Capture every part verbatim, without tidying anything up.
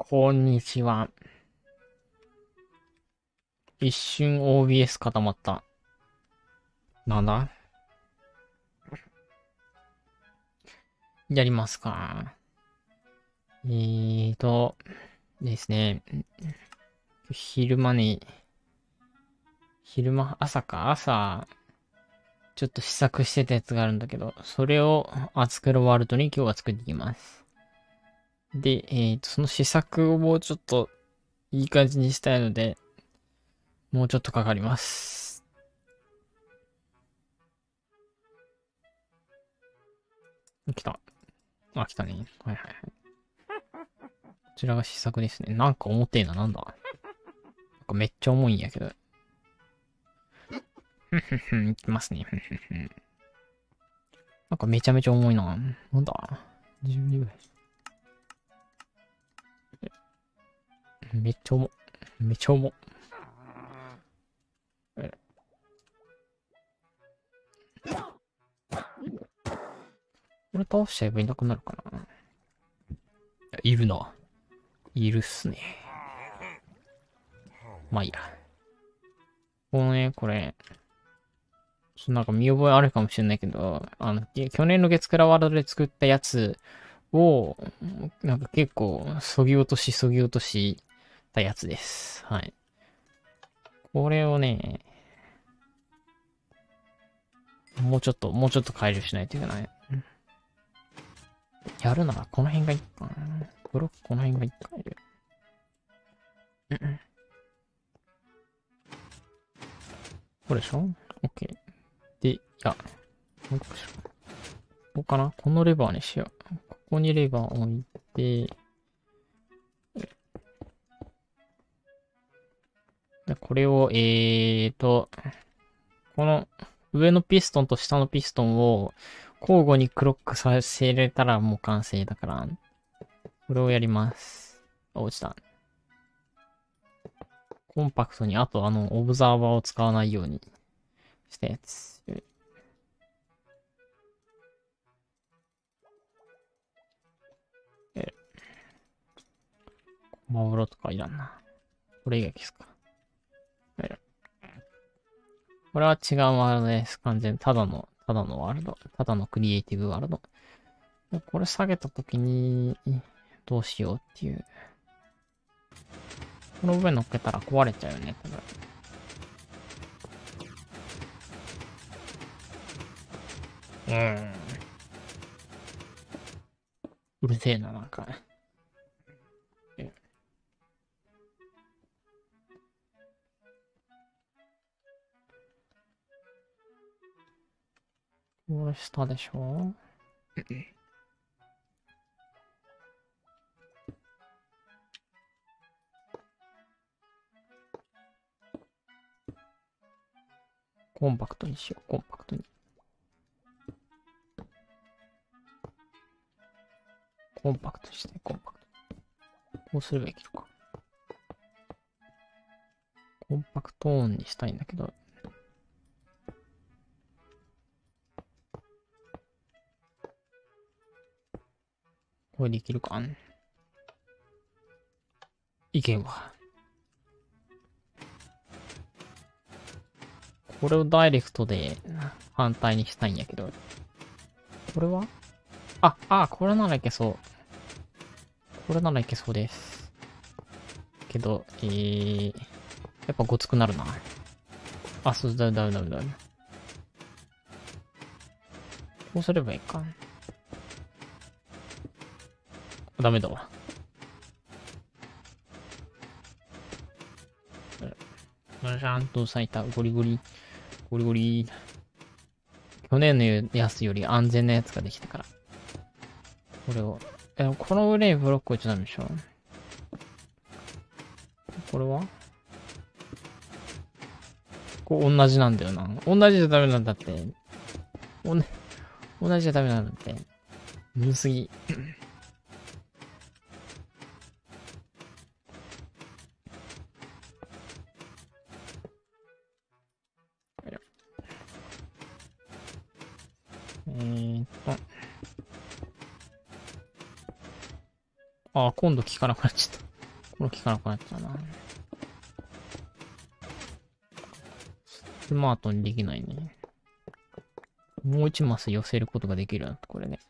こんにちは。一瞬 オービーエス 固まった。なんだやりますか。えーと、ですね。昼間に、昼間、朝か、朝、ちょっと試作してたやつがあるんだけど、それをアツクロワールドに今日は作っていきます。で、えーと、その試作をもうちょっといい感じにしたいので、もうちょっとかかります。来た。あ、来たね。はいはいはい。こちらが試作ですね。なんか重てえな、なんだ。なんかめっちゃ重いんやけど。ふんふんふん、いきますね。ふんふんふん。なんかめちゃめちゃ重いな。なんだ ?じゅうに ぐらい。めっちゃ重。めっちゃ重。これ倒しちゃえばいなくなるかな。いるな。いるっすね。まあいいや。このね、これ、なんか見覚えあるかもしれないけど、あの、去年の月クラワードで作ったやつを、なんか結構、そぎ落としそぎ落としたやつです。はい。これをね、もうちょっと、もうちょっと改良しないといけない。やるならこの辺がいいかな。ブロックこの辺がいいかいる。これでしょ ?OK。で、いや、もう一個しよう。ここかなこのレバーにしよう。ここにレバー置いて、でこれを、えーと、この上のピストンと下のピストンを交互にクロックさせれたらもう完成だから、これをやります。あ、落ちた。コンパクトに、あとあの、オブザーバーを使わないようにしたやつ。え、マグロとかいらんな。これ以外消すか。え、これは違うワールドです。完全に。ただの、ただのワールド。ただのクリエイティブワールド。これ下げたときに、どうしようっていう。この上乗っけたら壊れちゃうよね、多分。うーん。うるせえな、なんか。これ下でしょコンパクトにしよう、コンパクトに。コンパクトにして、コンパクト。こうすればいけるか。コンパクトオンにしたいんだけど。これできるかいけんわ。これをダイレクトで反対にしたいんやけど。これはあ、あ、これならいけそう。これならいけそうです。けど、えー、やっぱごつくなるな。あ、そう、だめだめだめだめ。こうすればいいか。ダメだわ。ちゃんと咲いた。ゴリゴリ。ゴリゴリ。去年のやつより安全なやつができたから。これを。え、この上にブロック置いちゃダメでしょこれはこう同じなんだよな。同じじゃダメなんだって。おね、同じじゃダメなんだって。むずすぎ。えーっと。あ、今度効かなくなっちゃった。 これ効かなくなっちゃうな。スマートにできないね。もう一マス寄せることができるな、これね。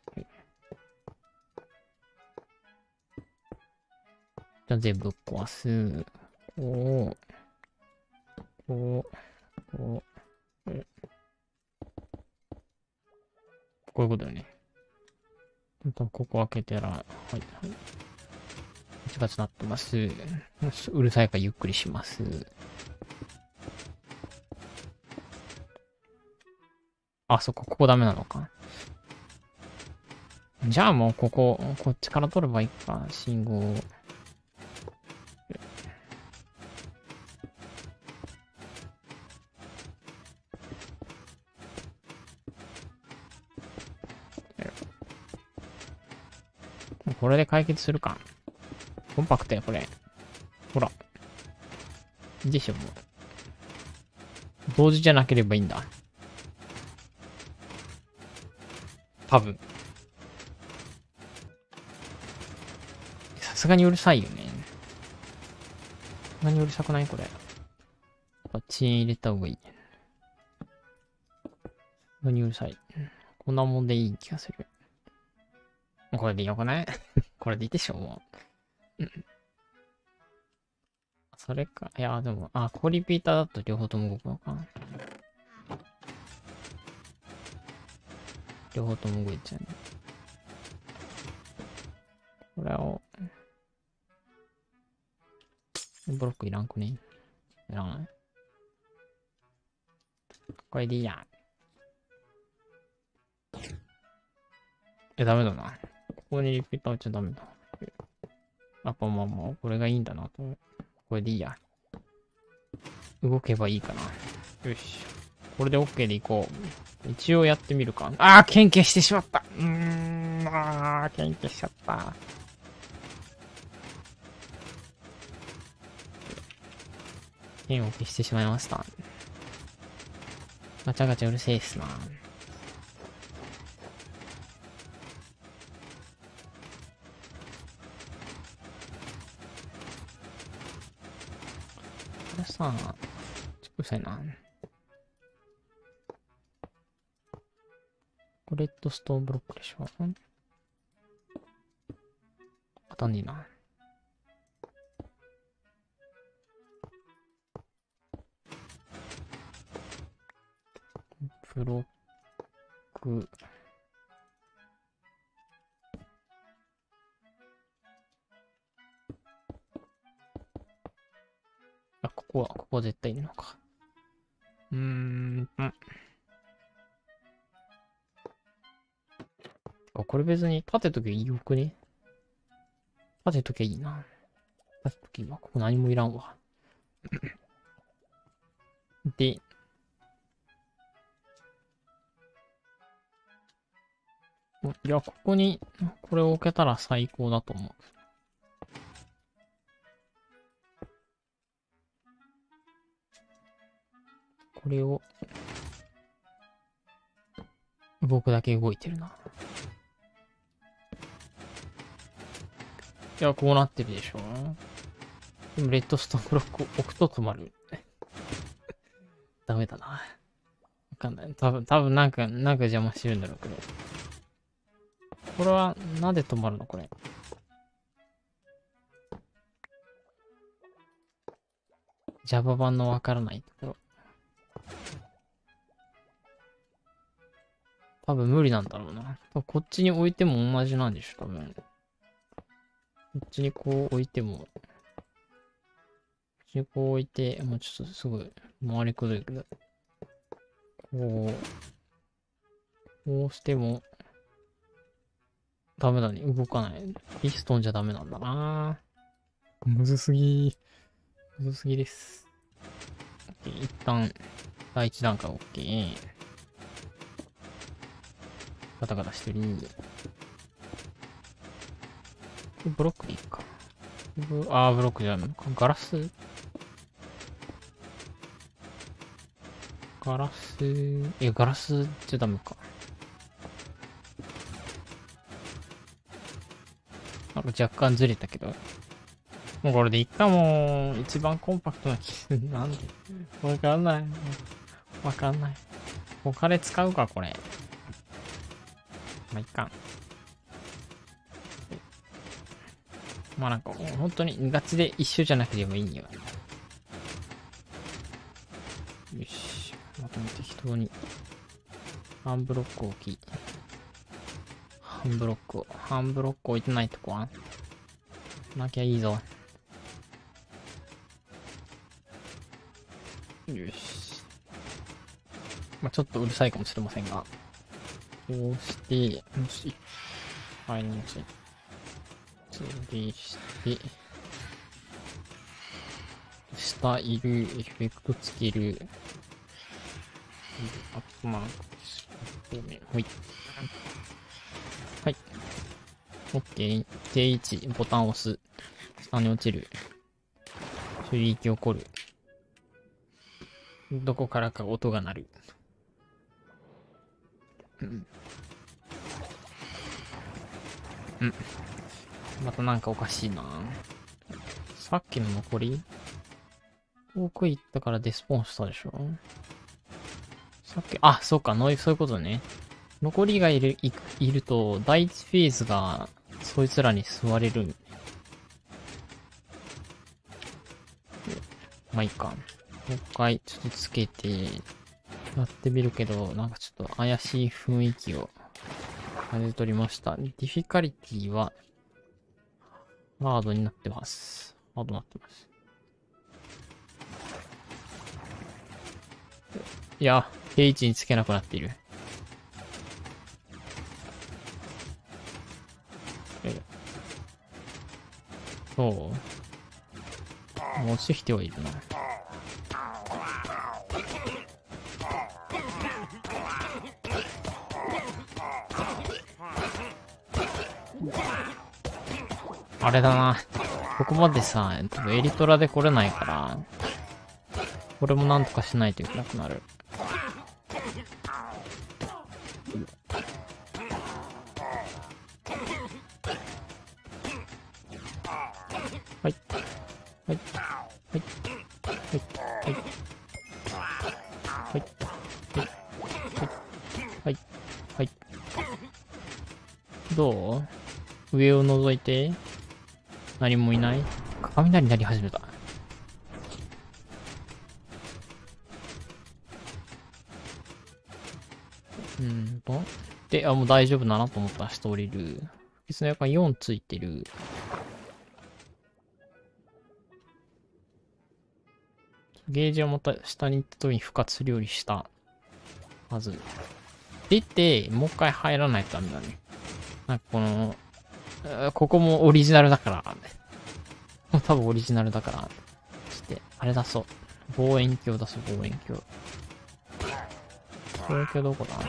じゃあ全部壊す。こう、こう、こう、こういうことよね。ここ開けたら、はい、はい。ガチガチなってます。うるさいからゆっくりします。あ、そっか、ここダメなのか。じゃあもうここ、こっちから取ればいいか、信号。これで解決するか。コンパクトや、これ。ほら。でしょ、もう。同時じゃなければいいんだ。多分。さすがにうるさいよね。さすがにうるさくないこれ。遅延入れた方がいい。さすがにうるさい。こんなもんでいい気がする。これでよくないこれでいいでしょ、もう。うん。それか。いや、でも、あ、コリピーターだと両方とも動くのか。両方とも動いちゃうね。これを、ブロックいらんくねいらない。これでいいや。え、ダメだな。ここにリピーター打っちゃダメだ。やっぱまあまあ、これがいいんだなと。これでいいや。動けばいいかな。よし。これで OK でいこう。一応やってみるか。あー、献血してしまった。うーん、あー、献血しちゃった。剣を消してしまいました。ガチャガチャうるせえっすな。これさ、ちょっとうるさいな。これレッドストーンブロックでしょ。当たんねえな。ブロック。あ、ここは、ここは絶対いるのか。うーん、うん。あ、これ別に立てときゃいいよくね。立てときゃいいな。立てときは、ここ何もいらんわ。で、いや、ここに、これを置けたら最高だと思う。これを、動くだけ動いてるな。いや、こうなってるでしょ。でも、レッドストーンブロックを置くと止まる。ダメだな。わかんない。多分、多分なんか、なんか邪魔してるんだろうけど。これは、なんで止まるのこれ。Java 版のわからないところ。多分無理なんだろうな。こっちに置いても同じなんでしょ、多分。こっちにこう置いても。こっちにこう置いて、もうちょっとすごい回りくどいけど。こう、こうしても、ダメだね。動かない。ピストンじゃダメなんだな。むずすぎ。むずすぎです。一旦、第一段階 OK。ガタガタしてる。ブロックでいいか。あー、ブロックじゃないのか。ガラスガラス、え、ガラスじゃダメか。なんか若干ずれたけど。 もうこれでいっかも。一番コンパクトな機種。なんでわかんない。わかんない。他で使うか、これ。まあ、いっか。まあなんか、本当にガチで一緒じゃなくてもいいんよ。よし。まとめて適当に。半ブロック置き。半ブロックを。半ブロック置いてないとこはなきゃいいぞ。よし。まあちょっとうるさいかもしれませんが。こうして、よし。はい、よし。それして、下いる、エフェクトつける。アップマーク。ほい。はい。OK。定位置、ボタンを押す。下に落ちる。襲撃起こる。どこからか音が鳴る。うん。うん。またなんかおかしいな。さっきの残り遠く行ったからデスポーンしたでしょ。さっき、あ、そうか、そういうことね。残りがいる、いいると、第一フェーズが、そいつらに座れる。まあいいか。もう一回、ちょっとつけて、やってみるけど、なんかちょっと怪しい雰囲気を感じ取りました。ディフィカリティは、ハードになってます。ハードになってます。いや、定位置につけなくなっている。そう。もう落ちてきてはいるな。あれだな。ここまでさ、多分エリトラで来れないから、これもなんとかしないといけなくなる。はい。はい。はい。はい。はい。はい。はい。はい。はい。どう？上を覗いて、何もいない？雷鳴り始めた。うーんと。で、あ、もう大丈夫だなと思ったら下降りる。不潔な予感よんついてる。ゲージをまた下に行った時に復活するようにしたはず。出て、もう一回入らないとダメだね。なんかこの、ここもオリジナルだから。多分オリジナルだから。して、あれ出そう。望遠鏡出そう、望遠鏡。望遠鏡どこだ？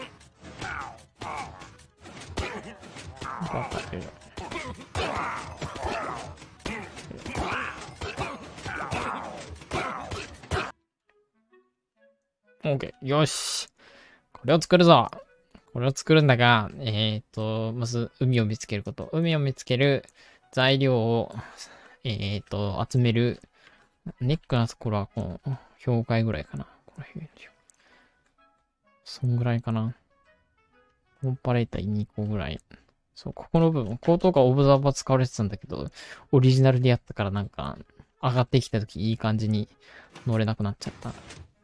わかってる。OK。よし。これを作るぞ。これを作るんだが、えっと、まず、海を見つけること。海を見つける材料を、えっと、集める。ネックなところは、この、境界ぐらいかな。この辺。そんぐらいかな。コンパレーターにこぐらい。そう、ここの部分、こことかオブザーバー使われてたんだけど、オリジナルでやったからなんか、上がってきた時いい感じに乗れなくなっちゃった。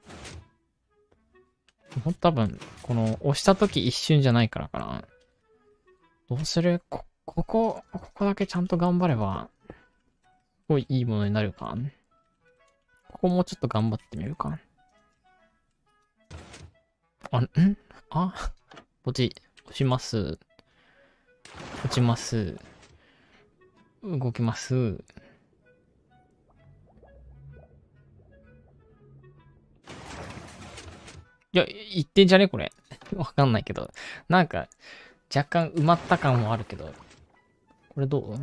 ほんと多分、この、押した時一瞬じゃないからかな。どうする？こ、ここ、ここだけちゃんと頑張れば、すごいいいものになるか。ここもうちょっと頑張ってみるか。あ、んあ、ポチ、押します。落ちます。動きます。いや、言ってんじゃねこれ。わかんないけど。なんか、若干埋まった感もあるけど。これどう？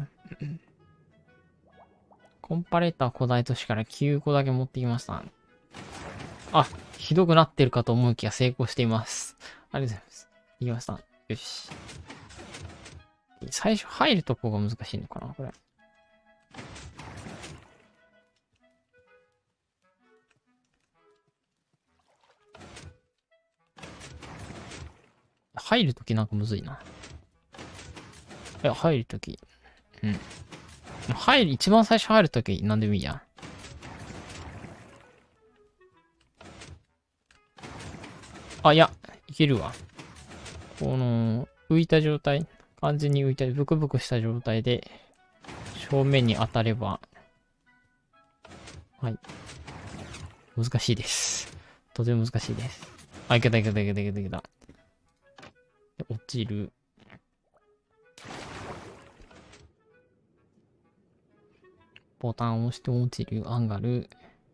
コンパレーター古代都市からきゅうこだけ持ってきました。あ、ひどくなってるかと思うきや成功しています。ありがとうございます。できました。よし。最初入るとこが難しいのかなこれ。 入るときなんかむずいな。いや、入るとき。うん。入る、一番最初入るときなんでもいいや。あ、いや、いけるわ。この、浮いた状態。完全に浮いた、ブクブクした状態で、正面に当たれば、はい。難しいです。とても難しいです。あ、いけたいけたいけたいけたいけた。落ちる。ボタンを押して落ちる。アンガル。い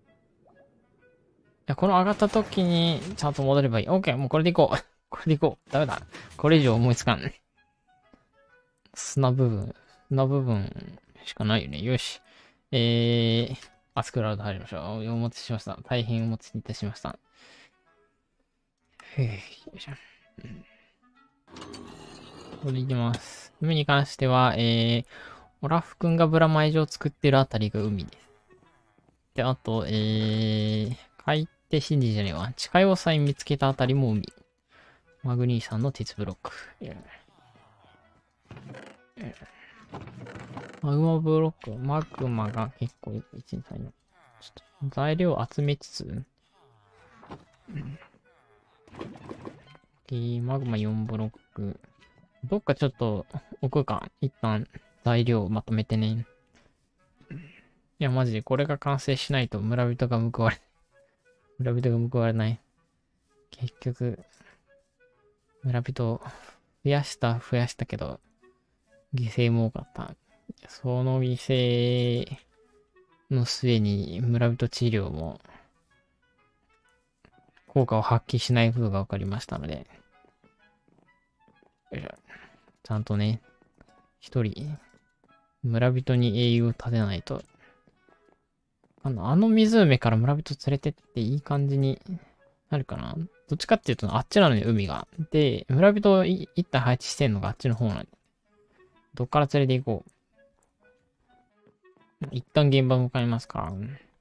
や、この上がった時に、ちゃんと戻ればいい。オッケー、もうこれでいこう。これでいこう。ダメだ。これ以上思いつかん。砂部分。砂部分しかないよね。よし。えー、アスクラウド入りましょう。お持ちしました。大変お持ちいたしました。へぇ、よいしょ。うん、これいきます。海に関しては、えー、オラフ君がブラマイジを作ってるあたりが海です。で、あと、えー、海底真珠じゃねえわ。地下要塞見つけたあたりも海。マグニーさんの鉄ブロック。マグマブロック、マグマが結構いち、に、さん、よん。ちょっと材料集めつつ、うん、マグマよんブロック。どっかちょっと置くか。一旦材料まとめてね。いや、マジでこれが完成しないと村人が報われない。村人が報われない。結局、村人増やした増やしたけど、犠牲も多かった。その犠牲の末に村人治療も効果を発揮しないことが分かりましたので、ちゃんとね、一人、村人に英雄を立てないと、あの、あの湖から村人連れてっていい感じになるかな。どっちかっていうと、あっちなのに海が。で、村人を一体配置してんのがあっちの方なんで。どっから連れて行こう。一旦現場向かいますか。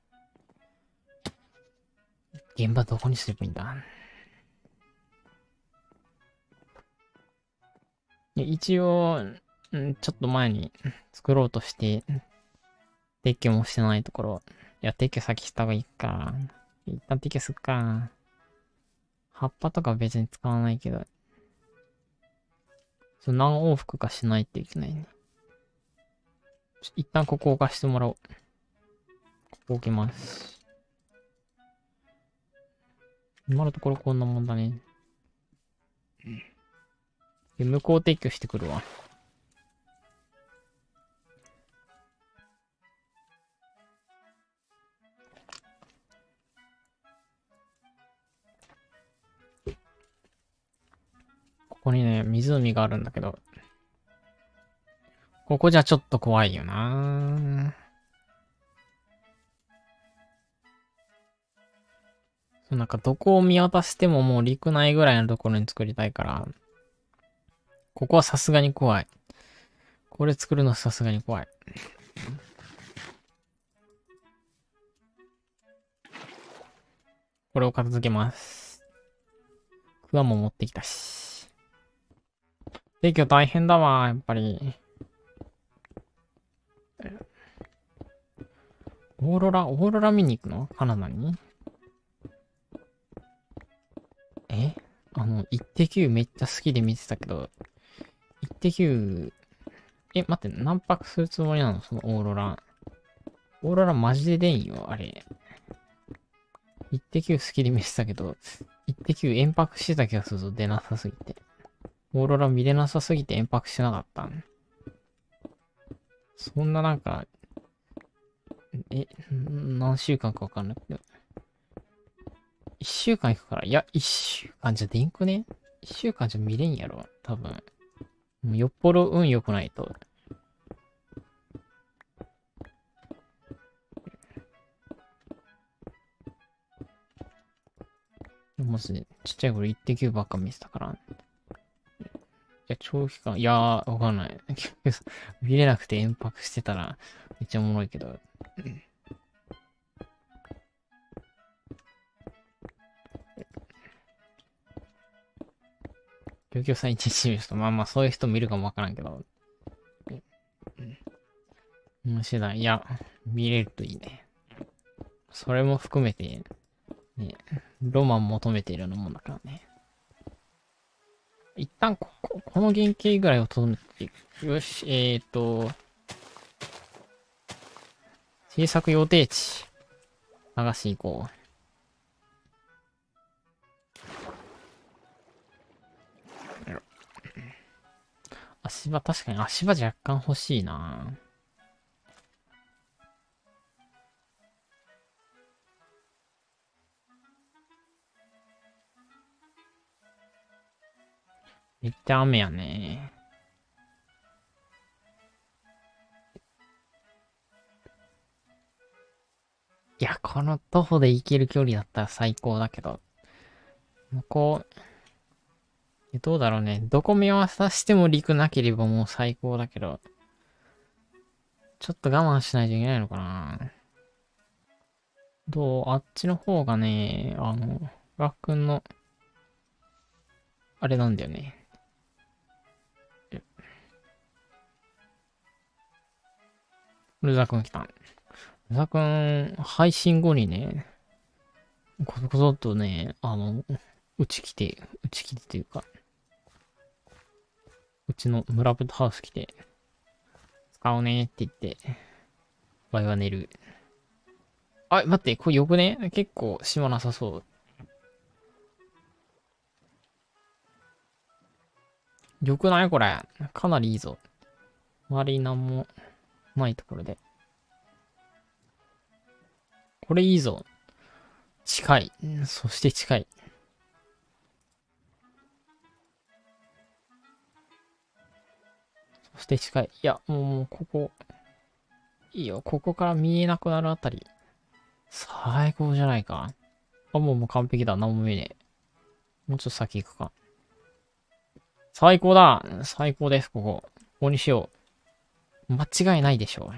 現場どこにすればいいんだ。一応、んちょっと前に作ろうとして、撤去もしてないところ。いや、撤去先した方がいいか。一旦撤去すっか。葉っぱとか別に使わないけど。そう何往復かしないといけないね。一旦ここ置かしてもらおう。ここ置きます。今のところこんなもんだね。で、向こう撤去してくるわ。ここにね、湖があるんだけど。ここじゃちょっと怖いよな。そうなんかどこを見渡してももう陸ないぐらいのところに作りたいから。ここはさすがに怖い。これ作るのさすがに怖い。これを片付けます。クワも持ってきたし。撤去大変だわ、やっぱり。オーロラ、オーロラ見に行くのカナダにえあの、イッテ Q めっちゃ好きで見てたけど、イッテ Q、え、待って、何泊するつもりなのそのオーロラ。オーロラマジで出んよ、あれ。イッテ Q 好きで見てたけど、イッテ Q 遠泊してた気がするぞ、出なさすぎて。オーロラ見れなさすぎて遠泊してなかったん。そんななんか、え、何週間かわかんないけど。一週間行くから、いや、一週間じゃでんくね一週間じゃ見れんやろ、多分。もうよっぽど運良くないと。まず、ちっちゃい頃イッテ Q ばっか見てたから。いや、長期間、いやー、わかんない。見れなくて延泊してたら、めっちゃおもろいけど。 ルキョさんいちにち見る人、まあまあそういう人もいるかもわからんけど。うん。次第、いや、見れるといいね。それも含めて、ね、ロマン求めているようなもんだからね。一旦ここ、この原型ぐらいをとどめていく。よし、えーと、制作予定地、探し行こう。足場、確かに足場若干欲しいな。めっちゃ雨やね。いや、この徒歩で行ける距離だったら最高だけど。向こう、どうだろうね。どこ見渡しても陸なければもう最高だけど。ちょっと我慢しないといけないのかな。どうあっちの方がね、あの、ガくんの、あれなんだよね。ルザくん来た。ルザくん、配信後にね、こそこそっとね、あの、うち来て、うち来てっていうか、うちの村ブハウス来て、使おうねって言って、ワイは寝る。あ、待って、これよくね結構島なさそう。よくないこれ。かなりいいぞ。周りになんもないところで。これいいぞ。近い。そして近い。そして近い。いや、もう、もうここ。いいよ。ここから見えなくなるあたり。最高じゃないか。あ、もうもう完璧だ。何も見えねえ。もうちょっと先行くか。最高だ。最高です、ここ。ここにしよう。間違いないでしょう。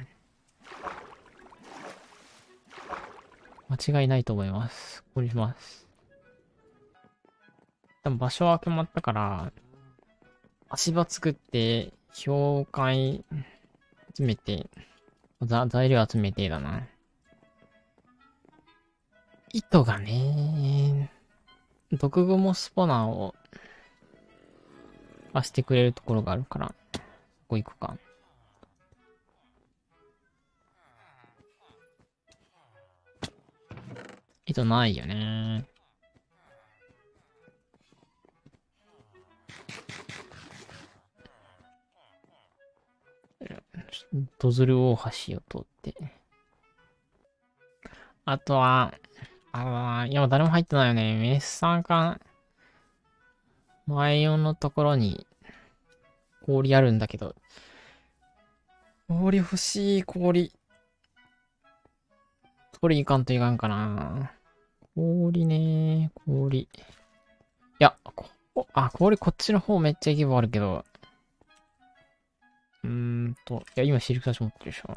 間違いないと思います。ここにします。多分場所は決まったから、足場作って、氷塊集めて、ざ材料集めてだな。糸がね、毒蜘蛛スポナーを貸してくれるところがあるから、そこ行くか。糸ないよね。ドズル大橋を通って。あとは、あいや、誰も入ってないよね。メッサーか、前音のところに氷あるんだけど。氷欲しい、氷。取りに行かんといかんかな。氷ね氷。いや、こあ、氷こっちの方めっちゃ行けばあるけど。うーんと、いや、今シルクサッシュ持ってるでしょ。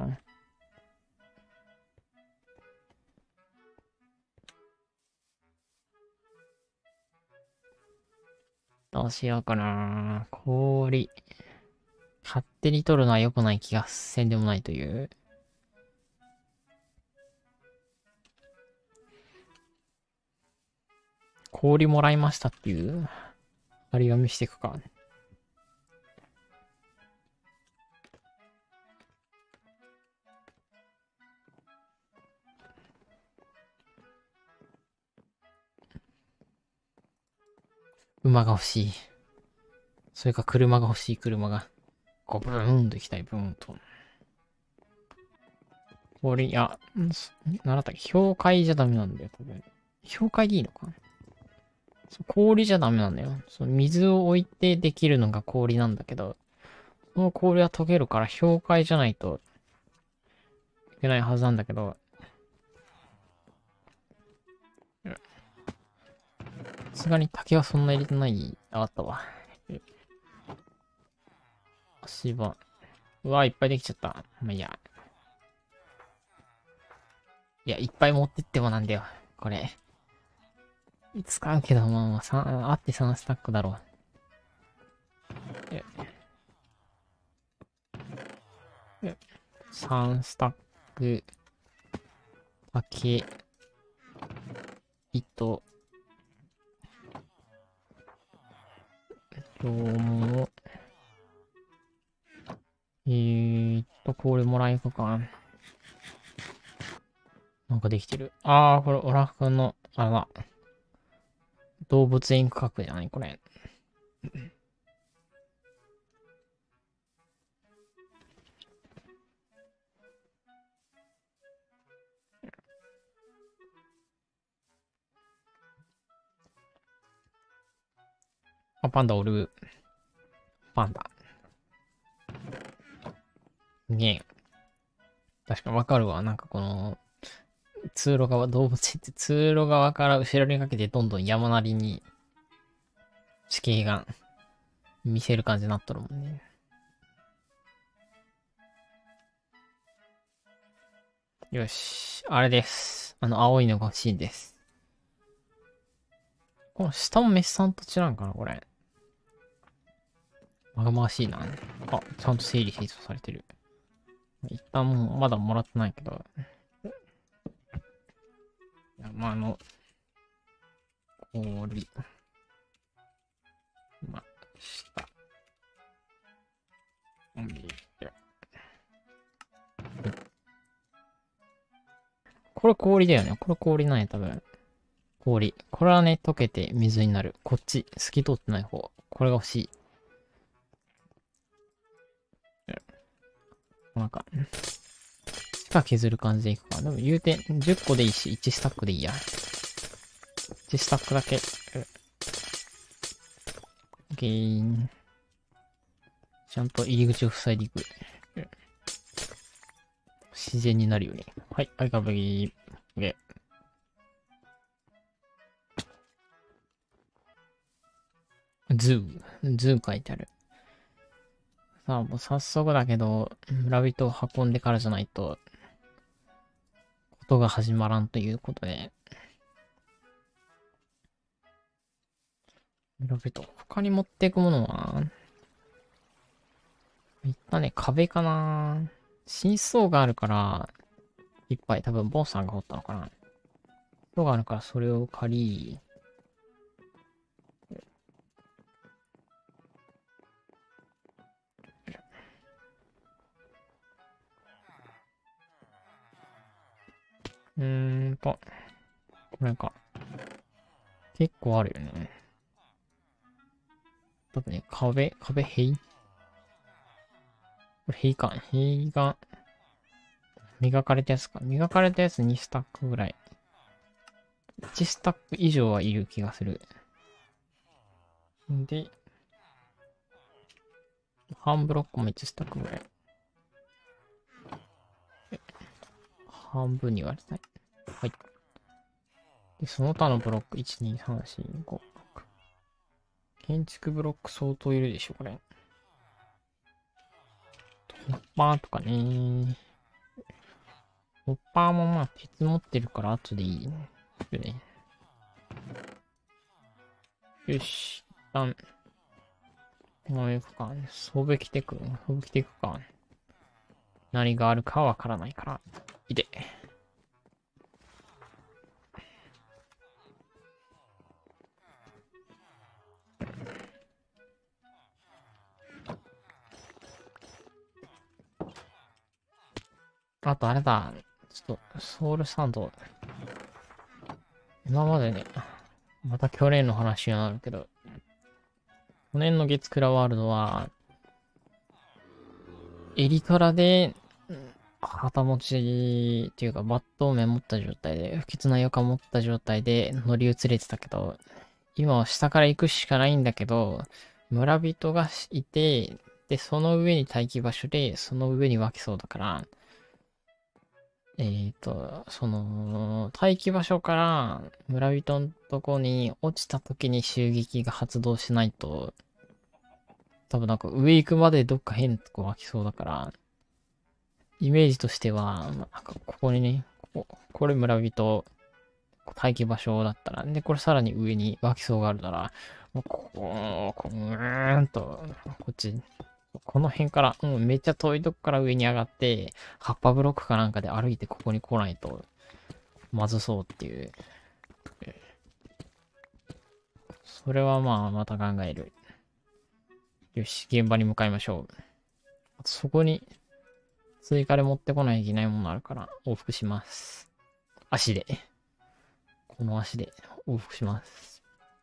どうしようかな。氷。勝手に取るのは良くない気がせんでもないという。氷もらいましたっていう、張り紙していくか。馬が欲しい。それか車が欲しい、車が。こう、ブーンと行きたい、ブーンと。氷、いや、んなんだったっけ、氷塊じゃダメなんだよ、多分。氷塊でいいのか氷じゃダメなんだよ。その水を置いてできるのが氷なんだけど、その氷は溶けるから氷塊じゃないといけないはずなんだけど、さすがに竹はそんな入れてない、あったわ。足場。うわ、いっぱいできちゃった。まあ、いいや。いや、いっぱい持ってってもなんだよ。これ。使うけど、まあまあ、さあってさんスタックだろええさんスタック、竹、糸、今日も、えーっと、これもらえるか。なんかできてる。あー、これ、オラフ君の、あら、動物園区画じゃないこれ。あ、パンダおる。パンダ。ねえ。確かわかるわ。なんかこの、通路側、動物園って通路側から後ろにかけてどんどん山なりに地形が見せる感じになっとるもんね。よし。あれです。あの、青いのが欲しいんです。この下もメッサンと違うんかなこれ。まがまがしいな。あ、ちゃんと整理整頓されてる。一旦もう、まだもらってないけど。いや、まあ、あの、氷。まあ、下。うんで、これ氷だよね。これ氷なんや、多分。氷。これはね、溶けて水になる。こっち。透き通ってない方。これが欲しい。なんか、地下削る感じでいくか。でも言うて、じゅっこでいいし、いちスタックでいいや。いちスタックだけ。ゲイン。ちゃんと入り口を塞いでいく。自然になるように。はい、はい、かぶり。で、ズー。ズー書いてある。さあ、もう早速だけど、村人を運んでからじゃないと、ことが始まらんということで。村人、他に持っていくものは、いったね、壁かな。真相があるから、いっぱい多分ボンさんが掘ったのかな。人があるからそれを借り、うーんと、これか。結構あるよね。多分ね、壁、壁、塀これ塀か。塀が、磨かれたやつか。磨かれたやつにスタックぐらい。いちスタック以上はいる気がする。で、半ブロックもいちスタックぐらい。半分に割りたい。はい。で、その他のブロック、いち、に、さん、よん、ご、ろく。建築ブロック相当いるでしょ、これ。ホッパーとかね。ホッパーもまあ、鉄持ってるから後でいいね。よね。よし。一旦、もう行くか。装備着てく。装備着ていくか。何があるかわからないから。いて。あとあれだ。ちょっと、ソウルサンド。今までね、また去年の話になるけど、去年の月倉ワールドは、エリトラで、旗持ちっていうか、バットをメモった状態で、不吉な予感持った状態で乗り移れてたけど、今は下から行くしかないんだけど、村人がいて、で、その上に待機場所で、その上に湧きそうだから、えっと、その、待機場所から村人のとこに落ちた時に襲撃が発動しないと、多分なんか上行くまでどっか変なとこ湧きそうだから、イメージとしては、なんかここにね、ここ、これ村人、 待機場所だったら。で、これさらに上に湧き層があるなら、もうここ、こうーんと、こっち、この辺から、うん、めっちゃ遠いとこから上に上がって、葉っぱブロックかなんかで歩いてここに来ないと、まずそうっていう。それはまあ、また考える。よし、現場に向かいましょう。あとそこに、追加で持ってこないといけないものあるから、往復します。足で。この足で往復します。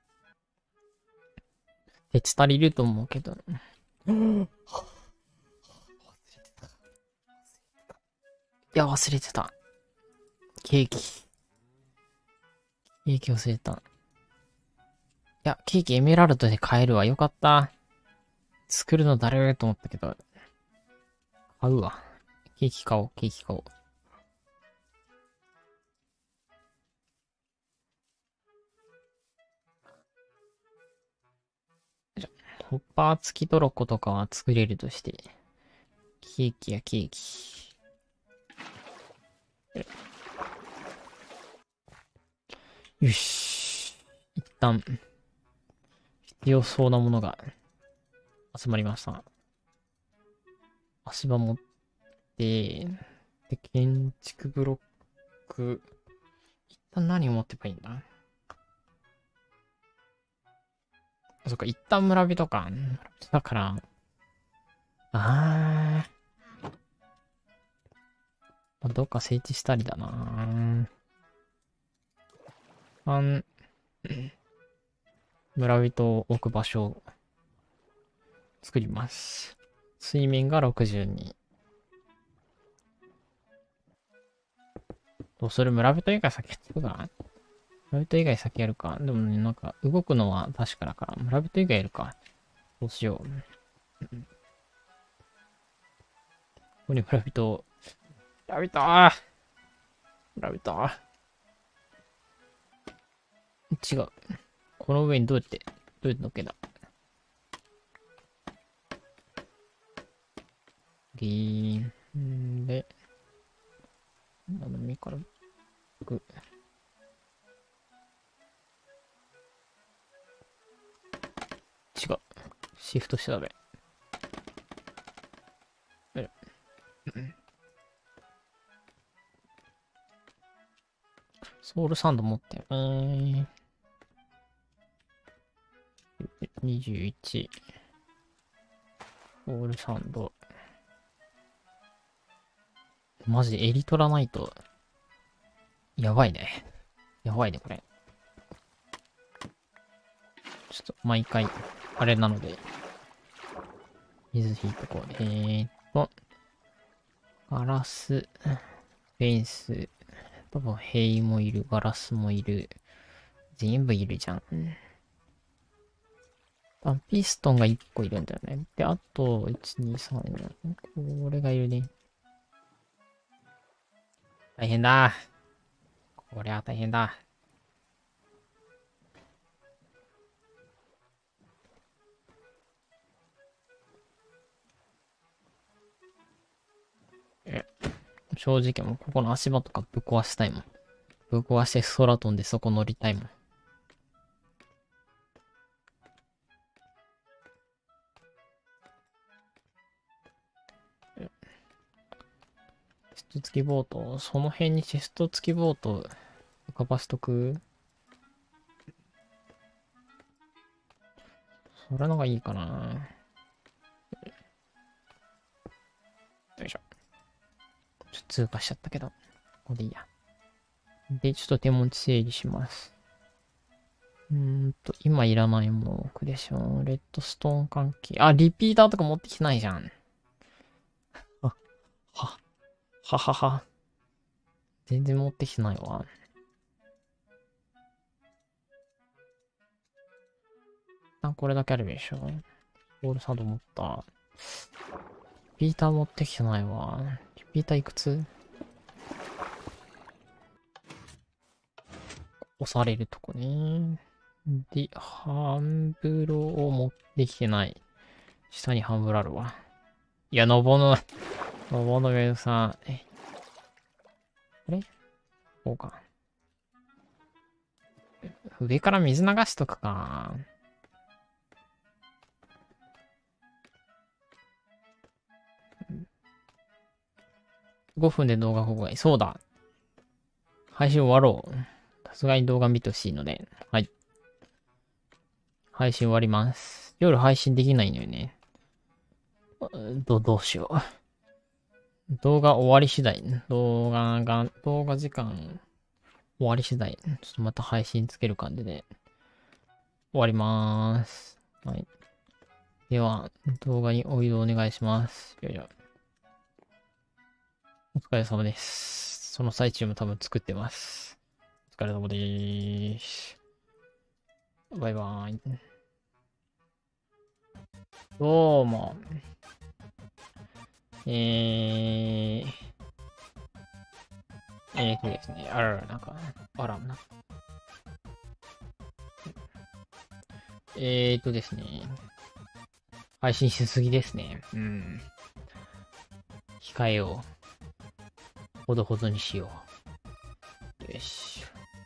鉄足りると思うけど。いや、忘れてた。ケーキ。ケーキ忘れた。いや、ケーキエメラルドで買えるわ。よかった。作るのだるーと思ったけど。買うわ。ケーキ買おう、ケーキ買おう。じゃ、ホッパー付きトロッコとかは作れるとして。ケーキやケーキ。よし。一旦、必要そうなものが集まりました。足場持って、で、建築ブロック。一旦何を持ってばいいんだ？そっか、一旦村人か。村人だから、あー。まあ、どっか整地したりだな。あん、村人を置く場所を作ります。水面がろくじゅうに。どうする？村人以外先やってくか？村人以外先やるか。でもね、なんか動くのは確かだから、村人以外やるか。どうしよう。ここに村人を、村人村人違う。この上にどうやって、どうやって乗っけた？ギーンで、斜めからグ違う。シフトしてダメ。ソウルサンド持ってる。えー、にじゅういち。ソウルサンド。マジでエリトラないと、やばいね。やばいね、これ。ちょっと、毎回、あれなので、水引いとこう。えーっと、ガラス、フェンス、多分、塀もいる、ガラスもいる。全部いるじゃん。あ、ピストンがいっこいるんだよね。で、あと、いち、に、さん、よん。これがいるね。大変だ。こりゃ大変だ。え、正直もうここの足場とかぶっ壊したいもん。ぶっ壊して空飛んでそこ乗りたいもん。チェスト付きボート、その辺にチェスト付きボート浮かばしとく？それのがいいかな。よいしょ。ちょっと通過しちゃったけど。ここでいいや。で、ちょっと手持ち整理します。うーんと、今いらないもの置くでしょ。レッドストーン関係。あ、リピーターとか持ってきてないじゃん。あ、は、ははは。全然持ってきてないわ。あ、これだけあるでしょ。オールサード持った。リピーター持ってきてないわ。リピーターいくつ？押されるとこね。で、ハンブロを持ってきてない。下にハンブロあるわ。いや、のぼの、のぼの上さ、え、あれこうか。 上から水流しとくか。ごふんで動画公開。そうだ。配信終わろう。さすがに動画見てほしいので。はい。配信終わります。夜配信できないのよね。ど、どうしよう。動画終わり次第。動画が、動画時間終わり次第。ちょっとまた配信つける感じで。終わりまーす。はい。では、動画にお移動お願いします。よいしょ。お疲れ様です。その最中も多分作ってます。お疲れ様でーす。バイバーイ。どうも。えー、えーとですね。あらら、なんか、あら、な。えーとですね。配信しすぎですね。うん。控えよう。ほどほどにしよう。よし。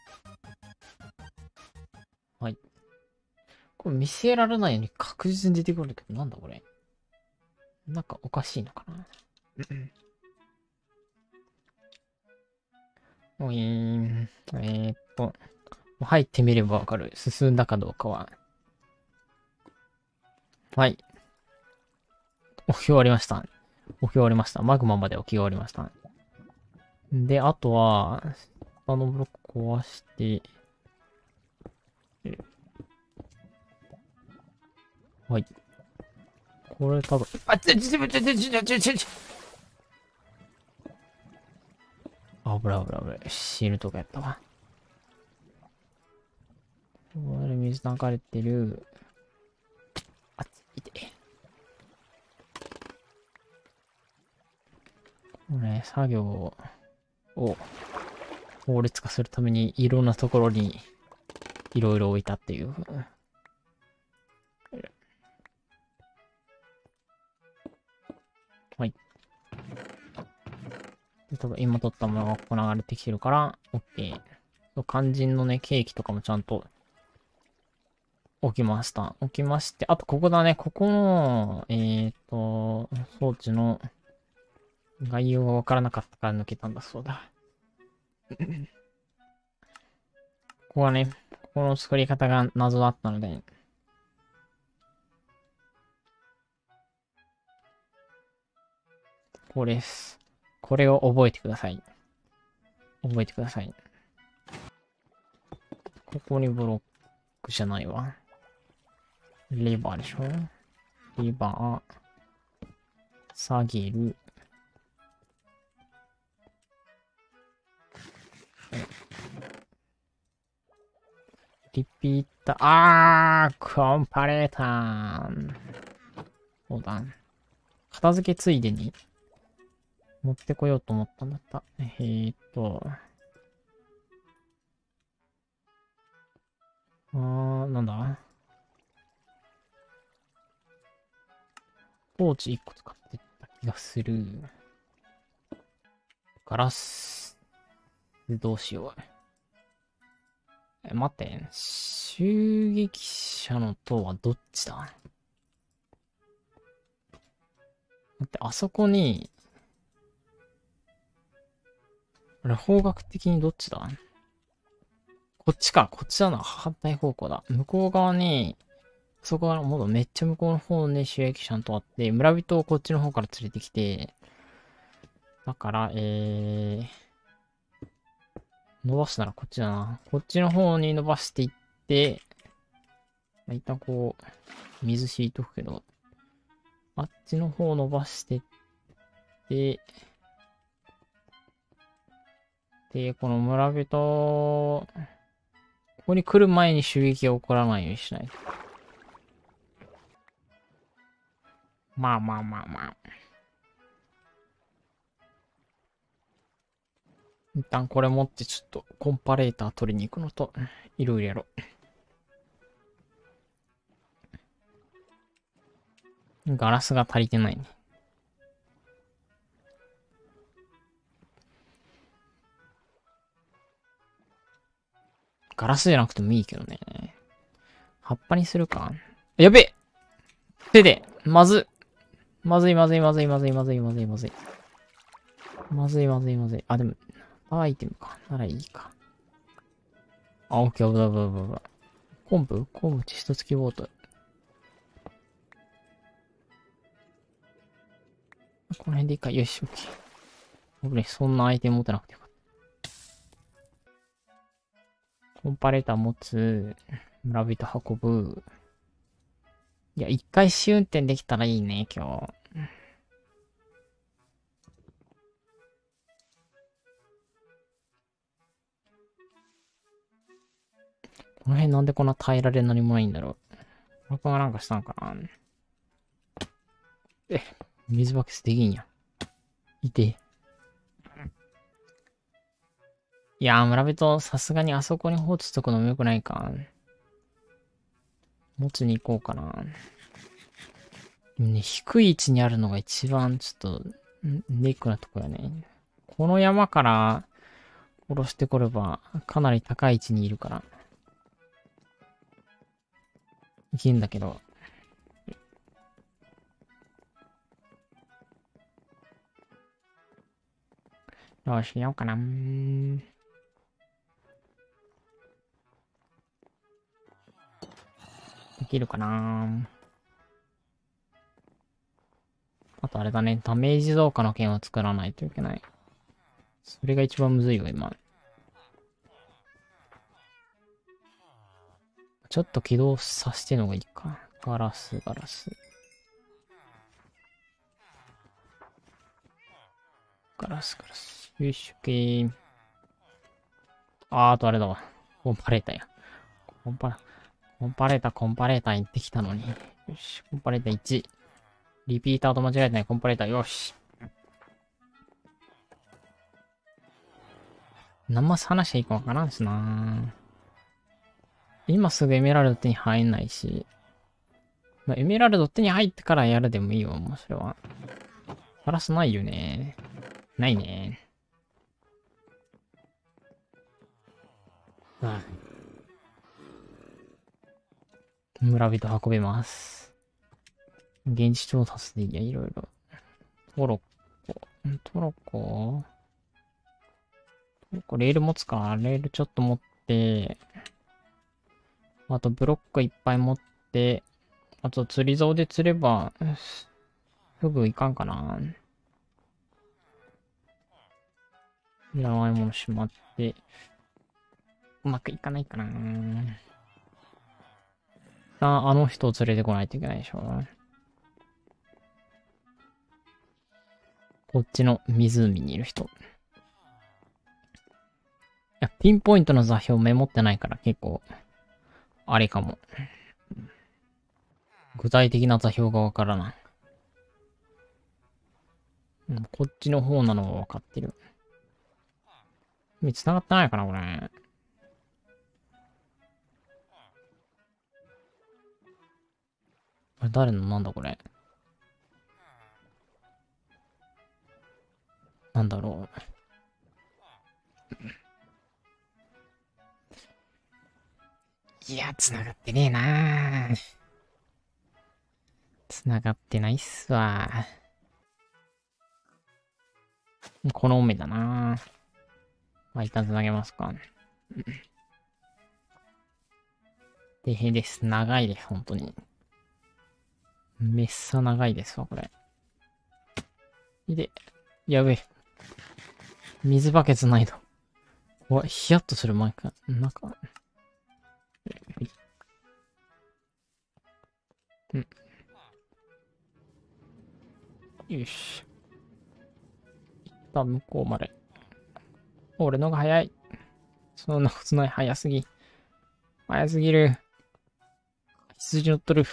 はい。これ見せられないように確実に出てくるんだけど、なんだこれ。なんかおかしいのかな。おいーん。えーっと。入ってみればわかる。進んだかどうかは。はい。起き終わりました。起き終わりました。マグマまで起き終わりました。で、あとは、下のブロック壊して、はい。これ多分、あ、ちょちょちょちょちょちょちょちょちょ。あ、危ない危ない危ない。死ぬとこやったわ。これ水流れてる。あっ、いて。これ、作業を効率化するためにいろんなところにいろいろ置いたっていう。はい。で、多分今取ったものがここ流れてきてるから、OK。肝心のね、ケーキとかもちゃんと置きました。置きまして、あとここだね、ここの、えっと、装置の概要がわからなかったから抜けたんだそうだ。ここはね、ここの作り方が謎だったので、これです。これを覚えてください。覚えてください。ここにブロックじゃないわ。レバーでしょ？レバー、下げる。リピーター、あー、コンパレーター。そうだ。片付けついでに持ってこようと思ったんだった。えーっと。あー、なんだポーチいっこ使ってた気がする。ガラス。どうしよう。え、待って。襲撃者の塔はどっちだ？だって、あそこに、あれ、方角的にどっちだ？こっちか。こっちだな。反対方向だ。向こう側に、そこからもうめっちゃ向こうの方で襲撃者の塔あって、村人をこっちの方から連れてきて、だから、えー、伸ばすならこっちだな。こっちの方に伸ばしていって、一旦こう、水敷いとくけど、あっちの方伸ばしてって、で、この村人、ここに来る前に襲撃が起こらないようにしないと。まあまあまあまあ。一旦これ持ってちょっとコンパレーター取りに行くのと、いろいろやろう。ガラスが足りてないね。 ガラスじゃなくてもいいけどね。葉っぱにするか。やべえ手でまずまずいまずいまずいまずいまずいまずいまずい。まずいまずいまずい。あ、でも、アイテムか。ならいいか。あ、オッケー、危ない危ない危ない。昆布昆布チスト付きボートル。この辺でいいか。よし、オッケー。僕ね、そんなアイテム持ってなくてよかった。コンパレーター持つ。村人運ぶ。いや、一回試運転できたらいいね、今日。この辺なんでこんな平らで何もないんだろう。僕がなんかしたのかな。え、水バケツできんや。いて。いやー、村人、さすがにあそこに放置しとくのも良くないか。持ちに行こうかな。でもね、低い位置にあるのが一番ちょっと、ネックなところね。この山から下ろしてこれば、かなり高い位置にいるから。いけんだけど。どうしようかな。できるかな。あとあれだね、ダメージ増加の剣を作らないといけない。それが一番むずいよ、今。ちょっと起動させてのがいいか。ガラス、ガラス。ガラス、ガラス。よいしょ、けー。あー、あとあれだわ。コンパレーターや。コンパ、コンパレーター、コンパレーター行ってきたのに。よし、コンパレーターいち。リピーターと間違えてないコンパレーター、よし。何マス話していいかわからんしな。今すぐエメラルド手に入んないし。まあ、エメラルド手に入ってからやるでもいいよ、もうそれは。ガラスないよね。ないね。うん。村人運べます。現地調達でいいや、いろいろ。トロッコ。トロッコトロッコレール持つか。レールちょっと持って、あとブロックいっぱい持って、あと釣り竿で釣れば、すぐいかんかな。いらないものしまって、うまくいかないかな。あ、あの人を連れてこないといけないでしょ。こっちの湖にいる人。いや、ピンポイントの座標メモってないから結構、あれかも。具体的な座標がわからない。こっちの方なのはわかってる。繋がってないかな、これ。これ誰のなんだこれ。なんだろう。いや、繋がってねえなぁ。繋がってないっすわ。この目だなぁ。まあ、一旦繋げますか。でへです。長いです、本当に。めっさ長いですわ、これ。で、やべえ。水バケツないと。怖い。ヒヤッとする前か。なんか。うん。よし。一旦向こうまで。俺のが早い。そんなことない。早すぎ。早すぎる。羊乗っとる。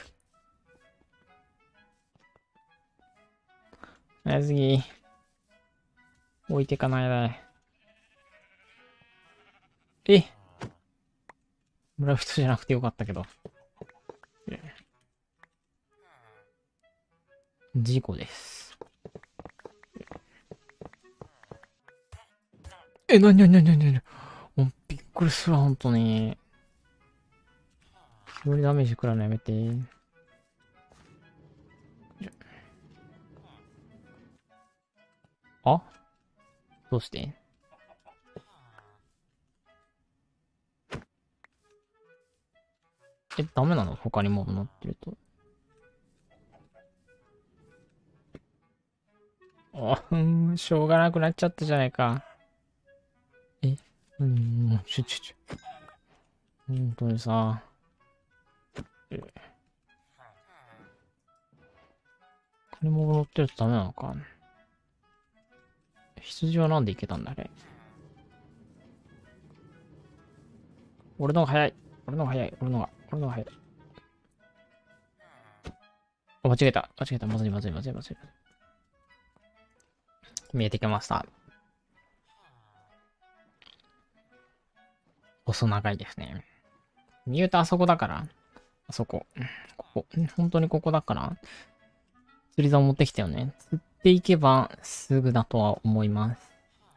早すぎ。置いてかないで。え村人じゃなくてよかったけど。事故です。え、なになになになになにもうびっくりする、ほんとに。よりダメージ食らうのやめて。あどうしてえ、ダメなの他にも乗ってると。あ、うん、しょうがなくなっちゃったじゃないか。え、うん、もうちょちょちょ。本当にさ。え、他にも乗ってるとダメなのか。羊はなんで行けたんだあれ。俺の方が早い。俺の方が早い。俺の方が、俺の方が早い。あ間違えた。間違えた。まずいまずいまずいまずい。見えてきました。細長いですね。見うとあそこだから。あそこ。ここ。本当にここだから。釣り竿持ってきたよね。釣っていけばすぐだとは思います。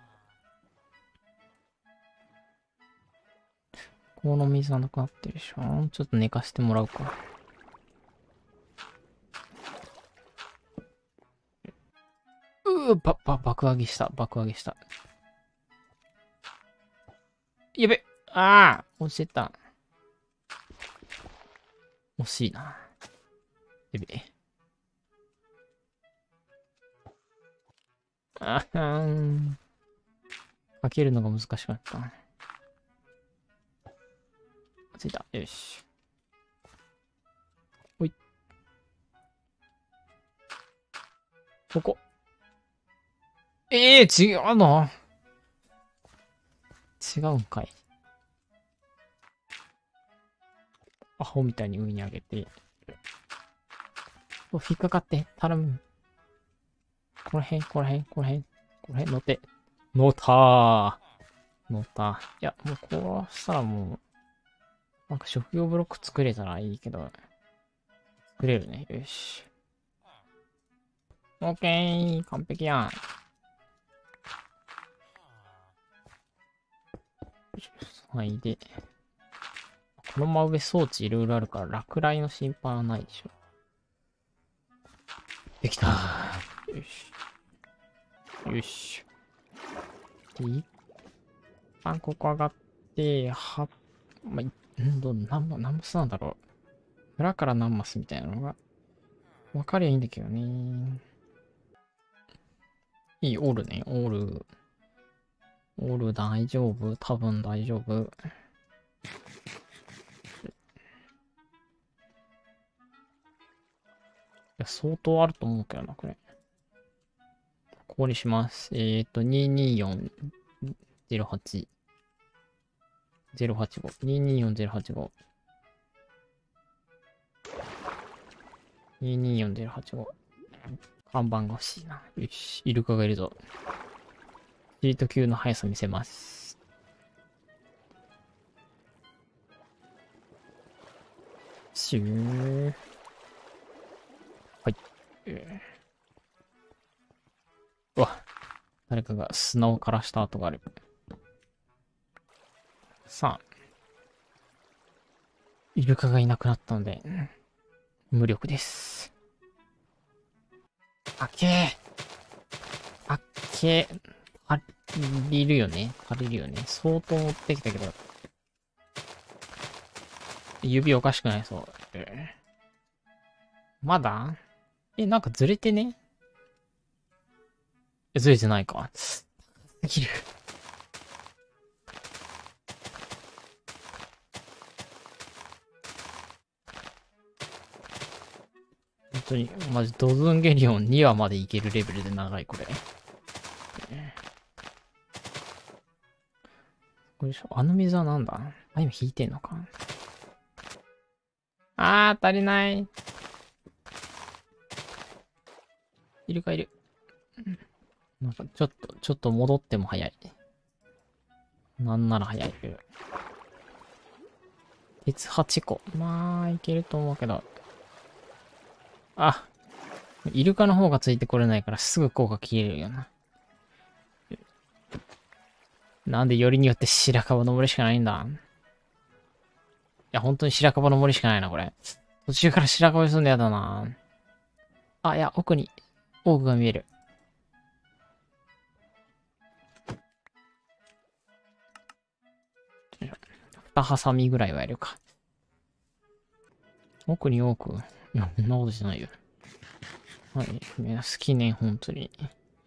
この水はなくなってるでしょ。ちょっと寝かしてもらうか。うー、ば、ば、爆上げした。爆上げした。やべ。ああ落ちてた。惜しいな。やべ。あーん。かけるのが難しかった。ついた。よし。ほい。ここ。ええー、違うの違うんかい。アホみたいに上に上げて。引っかかって、頼む。この辺、この辺、この辺、この辺乗って。乗ったー。乗った。いや、もうこうしたらもう、なんか職業ブロック作れたらいいけど、作れるね。よし。オッケー完璧やん。はい、で。この真上装置いろいろあるから落雷の心配はないでしょ。できた。よし。よし。で、一旦ここ上がって、は、まあ、んど、何マ、何マスなんだろう。裏から何マスみたいなのが、わかりゃいいんだけどね。いい、オールね、オール。オール大丈夫多分大丈夫。いや、相当あると思うけどな、これ。ここにします。えっ、ー、と、にーにーよんゼロはち。ゼロはちご。にーにーよんゼロはちご。にーにーよんゼロはちご。看板が欲しいな。よし、イルカがいるぞ。シート級の速さ見せます。シュー。はい。えー、うわ。誰かが砂を枯らした跡がある。さあ。イルカがいなくなったので、無力です。あっけー。あっけー。足りるよね。足りるよね。相当持ってきたけど。指おかしくないそう。えー、まだえ、なんかずれてねえ、ずれてないか。できる。本当に、マジドズンゲリオンにわまでいけるレベルで長い、これ。えー、これでしょあの水はなんだあ、今引いてんのか。あー、足りない。いるかいる。なんか、ちょっと、ちょっと戻っても早い。なんなら早い。鉄はちこ。まあ、いけると思うけど。あ、イルカの方がついてこれないからすぐ効果消えるよな。 なんでよりによって白樺の森しかないんだ。いや、本当に白樺の森しかないな、これ。途中から白樺にすんのやだな。あ、いや、奥に、オークが見える。二ハサミぐらいはやるか。奥に多く。いや、そんなことじゃないよ。はい。好きね、本当に。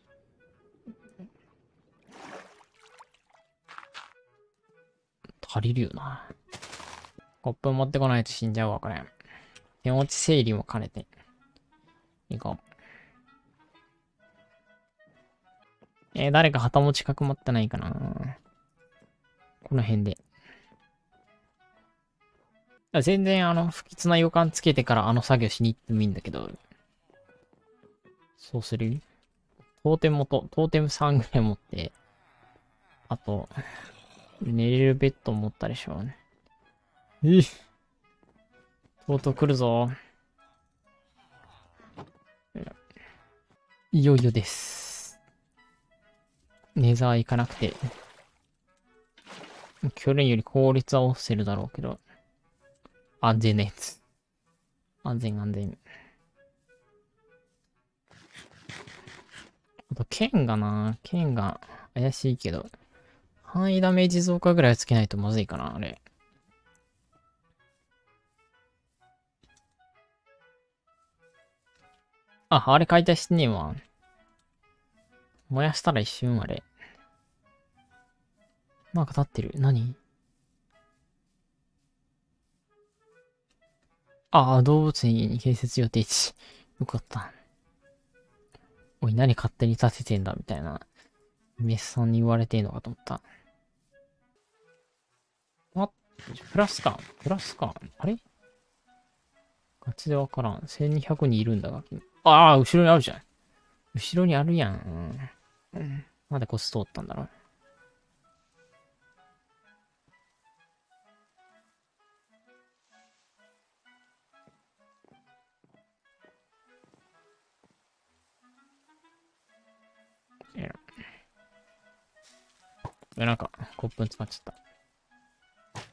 足りるよな。コップ持ってこないと死んじゃうわ、これ。手持ち整理も兼ねて。いこう。えー、誰か旗持ちかく持ってないかな。この辺で。全然あの、不吉な予感つけてからあの作業しに行ってもいいんだけど。そうするトーテムもと、トーテムさんぐらい持って、あと、寝れるベッド持ったでしょ。えとうとう来るぞ。いよいよです。ネザー行かなくて。去年より効率は落ちてるだろうけど。安全なやつ。安全安全。あと、剣がな、剣が怪しいけど。範囲ダメージ増加ぐらいはつけないとまずいかな、あれ。あ、あれ解体してねえわ。燃やしたら一瞬あれ。なんか立ってる。何ああ、動物園に建設予定地。よかった。おい、何勝手に立ててんだ、みたいな。メスさんに言われてんのかと思った。あ、プラスか。プラスか。あれガチでわからん。せんにひゃくにんいるんだが。ああ、後ろにあるじゃん。後ろにあるやん。うん。なんでこっち通ったんだろう。いや、なんか、コップに使っちゃった。